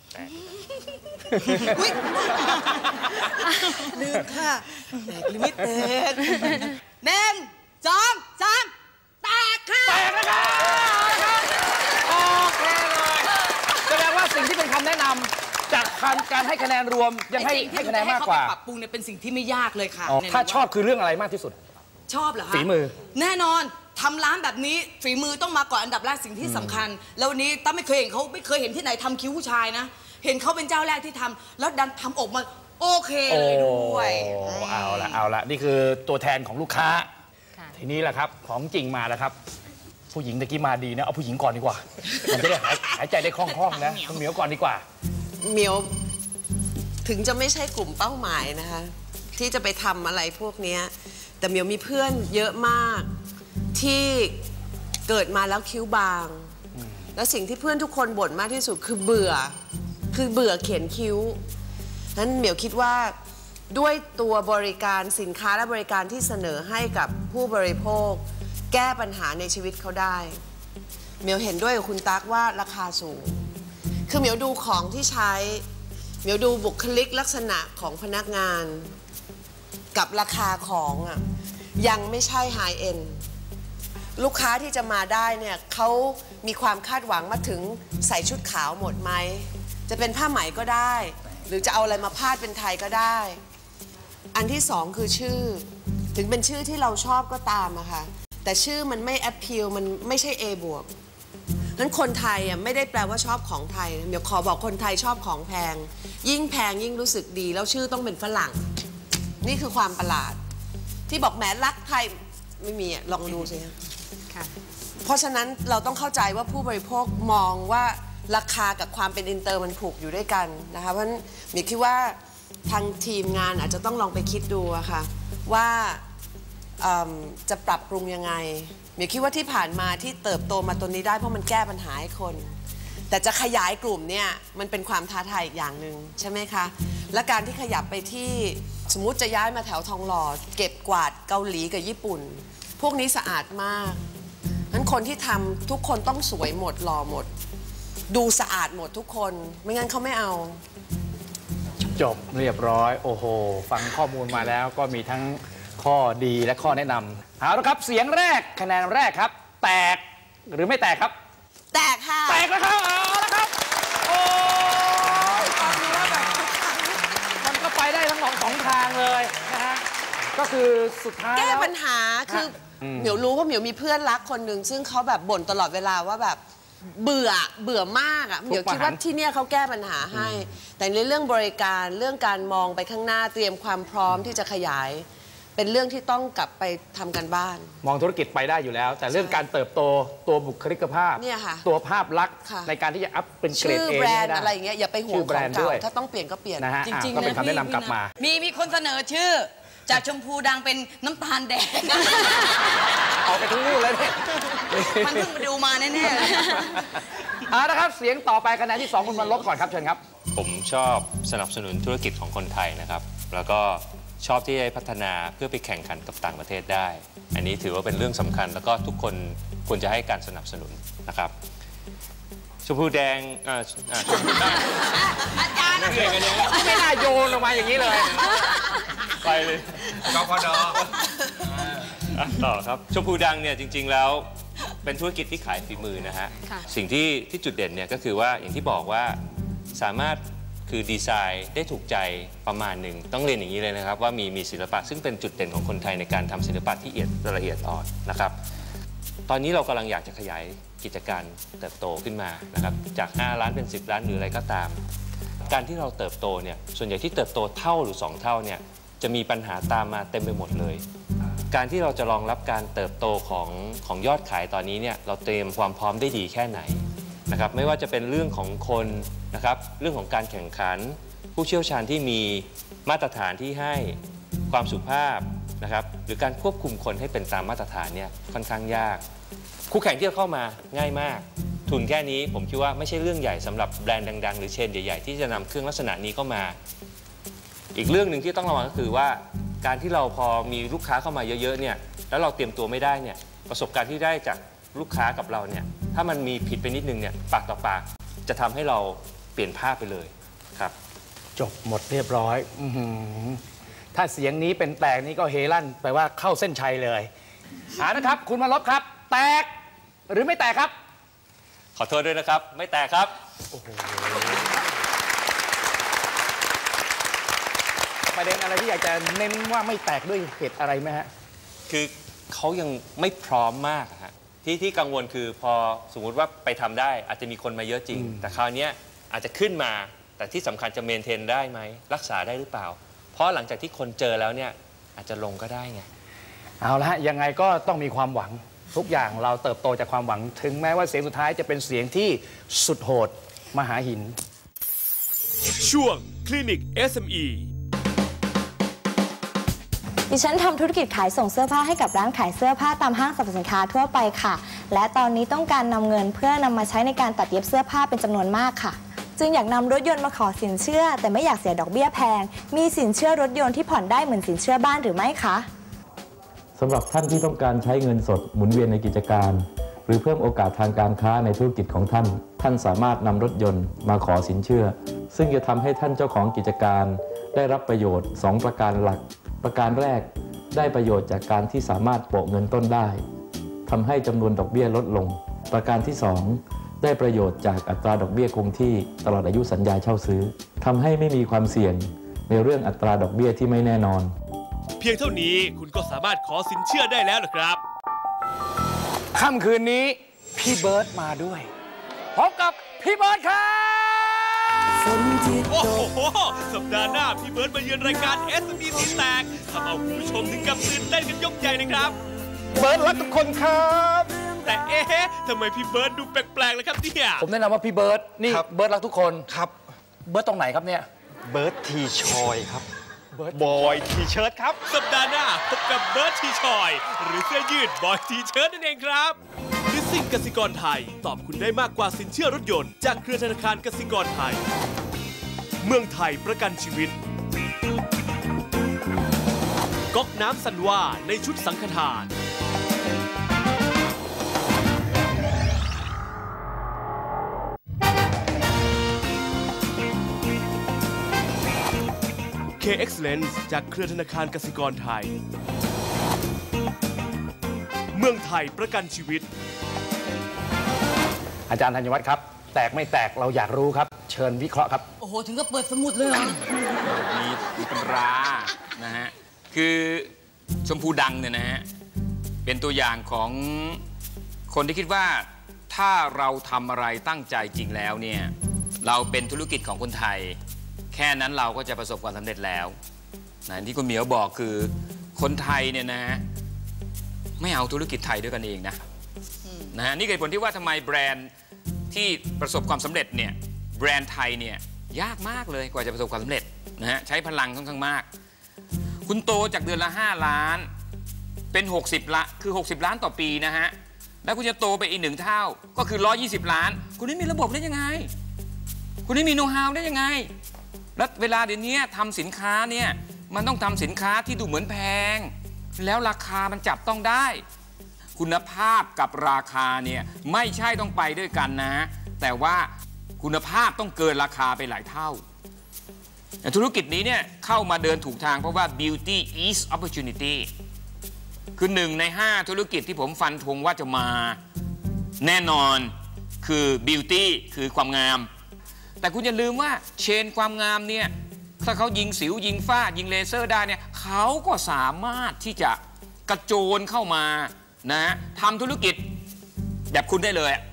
ลืมค่ะแตกหรือไม่แตกหนึ่งสองสามแตกค่ะแตกนะครับโอเคเลยแสดงว่าสิ่งที่เป็นคำแนะนำจากการให้คะแนนรวมยังให้ให้คะแนนมากกว่าปรับปรุงเนี่ยเป็นสิ่งที่ไม่ยากเลยค่ะถ้าชอบคือเรื่องอะไรมากที่สุดชอบเหรอคะฝีมือแน่นอนทำร้านแบบนี้ฝีมือต้องมาก่อนอันดับแรกสิ่งที่สำคัญแล้ววันนี้ตั้มไม่เคยเห็นเขาไม่เคยเห็นที่ไหนทำคิ้วผู้ชายนะเห็นเขาเป็นเจ้าแรกที่ทำแล้วดันทำออกมาโอเคเลยด้วยเอาละเอาละนี่คือตัวแทนของลูกค้าทีนี้แหละครับของจริงมาแล้วครับผู้หญิงตะกี้มาดีนะเอาผู้หญิงก่อนดีกว่ามันจะได้หายใจได้คล่องๆนะคุณเหมียวก่อนดีกว่าเหมียวถึงจะไม่ใช่กลุ่มเป้าหมายนะคะที่จะไปทำอะไรพวกนี้แต่เหมียวมีเพื่อนเยอะมากที่เกิดมาแล้วคิ้วบางแล้วสิ่งที่เพื่อนทุกคนบ่นมากที่สุดคือเบื่อคือเบื่อเขียนคิ้วนั้นเหมียวคิดว่าด้วยตัวบริการสินค้าและบริการที่เสนอให้กับผู้บริโภคแก้ปัญหาในชีวิตเขาได้เหมียวเห็นด้วยกับคุณตั๊กว่าราคาสูงคือเหมียวดูของที่ใช้เหมียวดูบุคลิกลักษณะของพนักงานกับราคาของอ่ะยังไม่ใช่ไฮเอ็นด์ลูกค้าที่จะมาได้เนี่ยเขามีความคาดหวังมาถึงใส่ชุดขาวหมดไหมจะเป็นผ้าไหมก็ได้หรือจะเอาอะไรมาพาดเป็นไทยก็ได้อันที่สองคือชื่อถึงเป็นชื่อที่เราชอบก็ตามอะค่ะแต่ชื่อมันไม่ appeal มันไม่ใช่ A บวกนั้นคนไทยอะไม่ได้แปลว่าชอบของไทยเดี๋ยวขอบอกคนไทยชอบของแพงยิ่งแพงยิ่งรู้สึกดีแล้วชื่อต้องเป็นฝรั่งนี่คือความประหลาดที่บอกแหมรักไทยไม่มีอะลองดูสิค่ะเพราะฉะนั้นเราต้องเข้าใจว่าผู้บริโภคมองว่าราคากับความเป็นอินเตอร์มันผูกอยู่ด้วยกันนะคะเพราะฉะนั้นมีคิดว่าทางทีมงานอาจจะต้องลองไปคิดดูอะค่ะว่าจะปรับปรุงยังไงมีคิดว่าที่ผ่านมาที่เติบโตมาตัวนี้ได้เพราะมันแก้ปัญหาให้คนแต่จะขยายกลุ่มเนี่ยมันเป็นความท้าทายอีกอย่างหนึ่งใช่ไหมคะและการที่ขยับไปที่สมมุติจะย้ายมาแถวทองหล่อเก็บกวาดเกาหลีกับญี่ปุ่นพวกนี้สะอาดมากนั้นคนที่ทำทุกคนต้องสวยหมดหล่อหมดดูสะอาดหมดทุกคนไม่งั้นเขาไม่เอาจบเรียบร้อยโอ้โหฟังข้อมูลมาแล้วก็มีทั้งข้อดีและข้อแนะนำเอาละครับเสียงแรกคะแนนแรกครับแตกหรือไม่แตกครับแตกค่ะแตกแล้วครับเอาละครับโอ้ฟังดูแล้วแบบมันก็ไปได้ทั้งสองสองทางเลยนะฮะก็คือสุดท้ายแก้ปัญหาคือเหมียวรู้ว่าเหมียวมีเพื่อนรักคนหนึ่งซึ่งเขาแบบบ่นตลอดเวลาว่าแบบเบื่อเบื่อมากอ่ะเหมียวคิดว่าที่เนี่ยเขาแก้ปัญหาให้แต่ในเรื่องบริการเรื่องการมองไปข้างหน้าเตรียมความพร้อมที่จะขยายเป็นเรื่องที่ต้องกลับไปทำกันบ้านมองธุรกิจไปได้อยู่แล้วแต่เรื่องการเติบโตตัวบุคลิกภาพตัวภาพลักษณ์ในการที่จะอัพเป็นเกรดเอชื่อแบรนด์อะไรอย่างเงี้ยอย่าไปห่วงของเก่าถ้าต้องเปลี่ยนก็เปลี่ยนจริงๆก็เป็นคำแนะนำกลับมามีมีคนเสนอชื่อจากชมพูดังเป็นน้ำตาลแดงเอาไปทั้งคู่เลยเนี่ยมันเพิ่งมาดูมาแน่ๆเลยเอาละครับเสียงต่อไปคะแนนที่สองคุณวันลบก่อนครับเชิญครับผมชอบสนับสนุนธุรกิจของคนไทยนะครับแล้วก็ชอบที่จะพัฒนาเพื่อไปแข่งขันกับต่างประเทศได้อันนี้ถือว่าเป็นเรื่องสำคัญแล้วก็ทุกคนควรจะให้การสนับสนุนนะครับชมพูแดงอ่าชมพูแดงอาจารย์ไม่น่าโยนลงมาอย่างนี้เลยไปเลยกพดต่อครับชมพูดังเนี่ยจริงๆแล้วเป็นธุรกิจที่ขายฝีมือนะฮะสิ่งที่ที่จุดเด่นเนี่ยก็คือว่าอย่างที่บอกว่าสามารถคือดีไซน์ได้ถูกใจประมาณหนึ่งต้องเรียนอย่างนี้เลยนะครับว่ามีมีศิลปะซึ่งเป็นจุดเด่นของคนไทยในการทำศิลปะที่ละเอียดละเอียดอ่อนนะครับตอนนี้เรากำลังอยากจะขยายกิจการเติบโตขึ้นมานะครับจากห้าล้านเป็นสิบล้านหรืออะไรก็ตามการที่เราเติบโตเนี่ยส่วนใหญ่ที่เติบโตเท่าหรือสองเท่าเนี่ยจะมีปัญหาตามมาเต็มไปหมดเลยการที่เราจะรองรับการเติบโตของของยอดขายตอนนี้เนี่ยเราเตรียมความพร้อมได้ดีแค่ไหนนะครับไม่ว่าจะเป็นเรื่องของคนนะครับเรื่องของการแข่งขันผู้เชี่ยวชาญที่มีมาตรฐานที่ให้ความสุภาพนะครับหรือการควบคุมคนให้เป็นตามมาตรฐานเนี่ยค่อนข้างยากคู่แข่งที่เข้ามาง่ายมากทุนแค่นี้ผมคิดว่าไม่ใช่เรื่องใหญ่สำหรับแบรนด์ดังๆหรือเชนใหญ่ๆที่จะนำเครื่องลักษณะนี้เข้ามาอีกเรื่องหนึ่งที่ต้องระวังก็คือว่าการที่เราพอมีลูกค้าเข้ามาเยอะๆเนี่ยแล้วเราเตรียมตัวไม่ได้เนี่ยประสบการณ์ที่ได้จากลูกค้ากับเราเนี่ยถ้ามันมีผิดไปนิดนึงเนี่ยปากต่อปากจะทำให้เราเปลี่ยนภาพไปเลยครับจบหมดเรียบร้อยถ้าเสียงนี้เป็นแตกนี้ก็เฮลั่นแปลว่าเข้าเส้นชัยเลยหานะครับคุณมาลบครับแตกหรือไม่แตกครับขอโทษด้วยนะครับไม่แตกครับประเด็นอะไรที่อยากจะเน้นว่าไม่แตกด้วยเหตุอะไรไหมฮะคือเขายังไม่พร้อมมากฮะที่ที่กังวลคือพอสมมุติว่าไปทำได้อาจจะมีคนมาเยอะจริงแต่คราวนี้อาจจะขึ้นมาแต่ที่สำคัญจะเมนเทนได้ไหมรักษาได้หรือเปล่าเพราะหลังจากที่คนเจอแล้วเนี่ยอาจจะลงก็ได้ไงเอาละฮะยังไงก็ต้องมีความหวังทุกอย่างเราเติบโตจากความหวังถึงแม้ว่าเสียงสุดท้ายจะเป็นเสียงที่สุดโหดมหาหินช่วงคลินิก เอส เอ็ม อีดิฉันทำธุรกิจขายส่งเสื้อผ้าให้กับร้านขายเสื้อผ้าตามห้างสรรพสินค้าทั่วไปค่ะและตอนนี้ต้องการนำเงินเพื่อนำมาใช้ในการตัดเย็บเสื้อผ้าเป็นจำนวนมากค่ะจึงอยากนำรถยนต์มาขอสินเชื่อแต่ไม่อยากเสียดอกเบี้ยแพงมีสินเชื่อรถยนต์ที่ผ่อนได้เหมือนสินเชื่อบ้านหรือไม่คะสำหรับท่านที่ต้องการใช้เงินสดหมุนเวียนในกิจการหรือเพิ่มโอกาสทางการค้าในธุรกิจของท่านท่านสามารถนำรถยนต์มาขอสินเชื่อซึ่งจะทำให้ท่านเจ้าของกิจการได้รับประโยชน์สองประการหลักประการแรกได้ประโยชน์จากการที่สามารถโปะเงินต้นได้ทำให้จำนวนดอกเบี้ยลดลงประการที่สองได้ประโยชน์จากอัตราดอกเบี้ยคงที่ตลอดอายุสัญญาเช่าซื้อทำให้ไม่มีความเสี่ยงในเรื่องอัตราดอกเบี้ยที่ไม่แน่นอนเพียงเท่านี้คุณก็สามารถขอสินเชื่อได้แล้วนะครับค่ำคืนนี้พี่เบิร์ตมาด้วยพบกับพี่เบิร์ตครับโอ้โหสัปดาห์หน้าพี่เบิร์ตมาเยือนรายการ เอส เอ็ม อี ติดแตกทำเอาคุณผู้ชมถึงกับตื่นเต้นกันยกใหญ่นะครับเบิร์ตรักทุกคนครับแต่เอ๊ะทำไมพี่เบิร์ตดูแปลกๆเลยครับเนี่ยผมแนะนำว่าพี่เบิร์ตนี่เบิร์ตรักทุกคนครับเบิร์ตตรงไหนครับเนี่ยเบิร์ตทีชอยครับบอยทีเชิร์ตครับสัปดาห์หน้าพบกับเบิร์ตทีชอยหรือเสื้อยืดบอยทีเชิร์ตนั่นเองครับดิสซิ่งกสิกรไทยตอบคุณได้มากกว่าสินเชื่อรถยนต์จากเครือธนาคารกสิกรไทยเมืองไทยประกันชีวิตก๊อกน้ำสันว่าในชุดสังฆทาน เค Excellence จากเครือธนาคารกสิกรไทยเมืองไทยประกันชีวิตอาจารย์ธัญวัฒน์ครับแตกไม่แตกเราอยากรู้ครับเชิญวิเคราะห์ครับโอ้โหถึงก็เปิดสมุดเลยเหรอมีตำรานะฮะคือชมพูดังเนี่ยนะฮะเป็นตัวอย่างของคนที่คิดว่าถ้าเราทำอะไรตั้งใจจริงแล้วเนี่ยเราเป็นธุรกิจของคนไทยแค่นั้นเราก็จะประสบความสำเร็จแล้วนะที่คุณเหมียวบอกคือคนไทยเนี่ยนะไม่เอาธุรกิจไทยด้วยกันเองนะนะฮะนี่คือผลที่ว่าทำไมแบรนด์ที่ประสบความสำเร็จเนี่ยแบรนด์ไทยเนี่ยยากมากเลยกว่าจะประสบความสำเร็จนะฮะใช้พลังค่อนข้างมากคุณโตจากเดือนละห้าล้านเป็นหกสิบละคือหกสิบล้านต่อปีนะฮะแล้วคุณจะโตไปอีกหนึ่งเท่าก็คือหนึ่งร้อยยี่สิบล้านคุณไม่มีระบบได้ยังไงคุณไม่มีโน้ตฮาวได้ยังไงแล้วเวลาเดี๋ยวนี้ทำสินค้าเนี่ยมันต้องทำสินค้าที่ดูเหมือนแพงแล้วราคามันจับต้องได้คุณภาพกับราคาเนี่ยไม่ใช่ต้องไปด้วยกันนะแต่ว่าคุณภาพต้องเกินราคาไปหลายเท่าธุรกิจนี้เนี่ยเข้ามาเดินถูกทางเพราะว่า beauty is opportunity คือหนึ่งในห้าธุรกิจที่ผมฟันธงว่าจะมาแน่นอนคือ beauty คือความงามแต่คุณอย่าลืมว่าเชนความงามเนี่ยถ้าเขายิงสิวยิงฝ้ายิงเลเซอร์ได้เนี่ยเขาก็สามารถที่จะกระโจนเข้ามานะทำธุรกิจแบบคุณได้เลย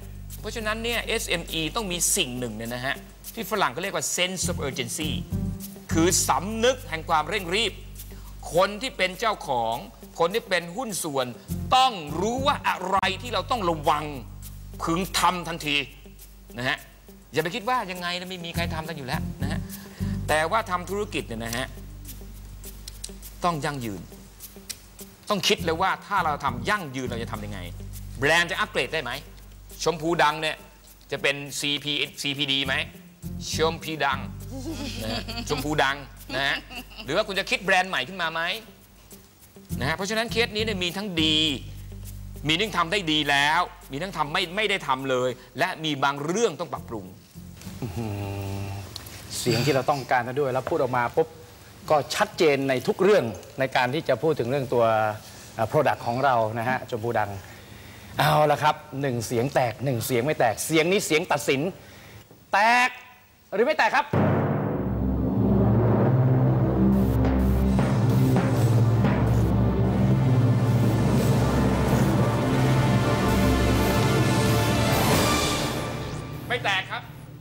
เพราะฉะนั้นเนี่ย เอส เอ็ม อี ต้องมีสิ่งหนึ่งเนี่ยนะฮะที่ฝรั่งเขาเรียกว่า sense of urgency คือสำนึกแห่งความเร่งรีบคนที่เป็นเจ้าของคนที่เป็นหุ้นส่วนต้องรู้ว่าอะไรที่เราต้องระวังพึงทำทันทีนะฮะอย่าไปคิดว่ายังไงนะไม่มีใครทำกันอยู่แล้วนะฮะแต่ว่าทำธุรกิจเนี่ยนะฮะต้องยั่งยืนต้องคิดเลยว่าถ้าเราทำยั่งยืนเราจะทำยังไงแบรนด์จะอัปเกรดได้ไหมชมพูดังเนี่ยจะเป็น ซี พี ซี พี ดี ไหมชมพูดังนะฮะชมพูดังนะฮะหรือว่าคุณจะคิดแบรนด์ใหม่ขึ้นมาไหมนะฮะเพราะฉะนั้นเคสนี้เนี่ยมีทั้งดีมีทั้งทำได้ดีแล้วมีทั้งทำไม่ไม่ได้ทำเลยและมีบางเรื่องต้องปรับปรุงเสียงที่เราต้องการกันด้วยแล้วพูดออกมาปุ๊บก็ชัดเจนในทุกเรื่องในการที่จะพูดถึงเรื่องตัว Product ของเรานะฮะชมพูดังเอาละครับหนึ่งเสียงแตกหนึ่งเสียงไม่แตกเสียงนี้เสียงตัดสินแตกหรือไม่แตกครับไม่แตกครับ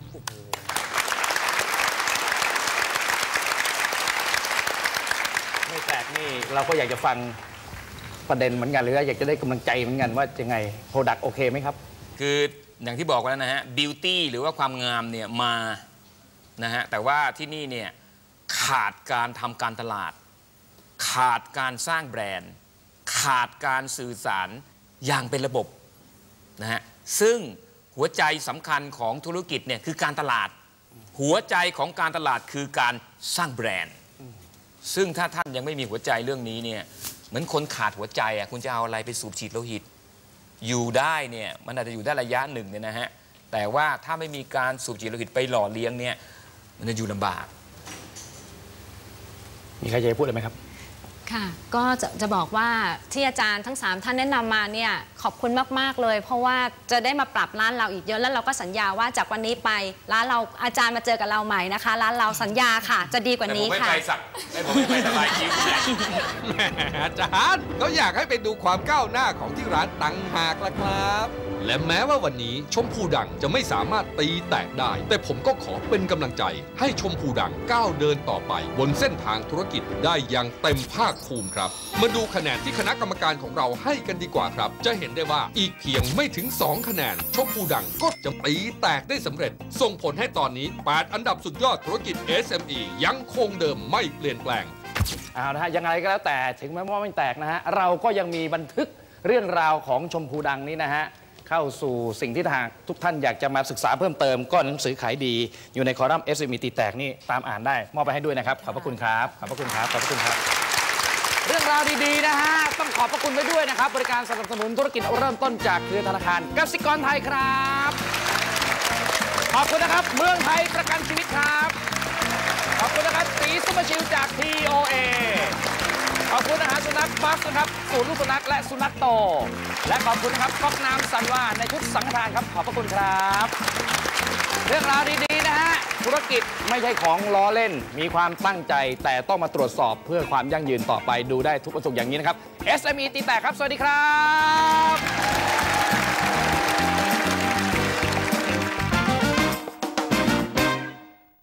ไม่แตกนี่เราก็อยากจะฟังประเด็นเหมือนกันหรืออยากจะได้กำลังใจเหมือนกันว่ายังไง Product โอเคไหมครับคืออย่างที่บอกไว้แล้วนะฮะ Beauty หรือว่าความงามเนี่ยมานะฮะแต่ว่าที่นี่เนี่ยขาดการทำการตลาดขาดการสร้างแบรนด์ขาดการสื่อสารอย่างเป็นระบบนะฮะซึ่งหัวใจสำคัญของธุรกิจเนี่ยคือการตลาดหัวใจของการตลาดคือการสร้างแบรนด์ซึ่งถ้าท่านยังไม่มีหัวใจเรื่องนี้เนี่ยเหมือนคนขาดหัวใจอ่ะคุณจะเอาอะไรไปสูบฉีดโลหิตอยู่ได้เนี่ยมันอาจจะอยู่ได้ระยะหนึ่งเนี่ยนะฮะแต่ว่าถ้าไม่มีการสูบฉีดโลหิตไปหล่อเลี้ยงเนี่ยมันจะอยู่ลำบากมีใครจะพูดอะไรไหมครับค่ะก็จะจะบอกว่าที่อาจารย์ทั้งสามท่านแนะนำมาเนี่ยขอบคุณมากๆเลยเพราะว่าจะได้มาปรับร้านเราอีกเยอะแล้วเราก็สัญญาว่าจากวันนี้ไปร้านเราอาจารย์มาเจอกับเราใหม่นะคะร้านเราสัญญาค่ะจะดีกว่านี้ค่ะแต่ผมไม่ไปสักแต่ผมไม่ไปสบายคิ้วอาจารย์เขาอยากให้ไปดูความก้าวหน้าของที่ร้านตังหากละครับและแม้ว่าวันนี้ชมพูดังจะไม่สามารถตีแตกได้แต่ผมก็ขอเป็นกำลังใจให้ชมพูดังก้าวเดินต่อไปบนเส้นทางธุรกิจได้อย่างเต็มภาคภูมิครับมาดูคะแนนที่คณะกรรมการของเราให้กันดีกว่าครับจะเห็นได้ว่าอีกเพียงไม่ถึงสองคะแนนชมพูดังก็จะตีแตกได้สำเร็จส่งผลให้ตอนนี้แปดอันดับสุดยอดธุรกิจ เอส เอ็ม อี ยังคงเดิมไม่เปลี่ยนแปลงเอาละฮะยังไงก็แล้วแต่ถึงแม้ว่าไม่แตกนะฮะเราก็ยังมีบันทึกเรื่องราวของชมพูดังนี้นะฮะเข้าสู่สิ่งที่ทางทุกท่านอยากจะมาศึกษาเพิ่มเติมก็หนังสือขายดีอยู่ในคอลัมน์ เอส เอ็ม อี ตีแตกนี่ตามอ่านได้มอบไปให้ด้วยนะครับขอบพระคุณครับขอบพระคุณครับขอบพระคุณครับเรื่องราวดีๆนะฮะต้องขอบพระคุณไปด้วยนะครับบริการสนับสนุนธุรกิจเริ่มต้นจากเครือธนาคารกสิกรไทยครับขอบคุณนะครับเมืองไทยประกันชีวิตครับขอบคุณนะครับสีซุปเปอร์ชิลจาก ที โอ เอ ขอบคุณอาหารสุนัขบัฟนะครับศูนย์ลูกสุนัขและสุนัขโตและขอบคุณนะครับก๊อกน้ำซันว่าในชุดสังฆทานครับขอบพระคุณครับเรื่องราวดีๆนะฮะธุรกิจไม่ใช่ของล้อเล่นมีความตั้งใจแต่ต้องมาตรวจสอบเพื่อความยั่งยืนต่อไปดูได้ทุกวันศุกร์อย่างนี้นะครับ เอส เอ็ม อี ตีแตกครับสวัสดีครับ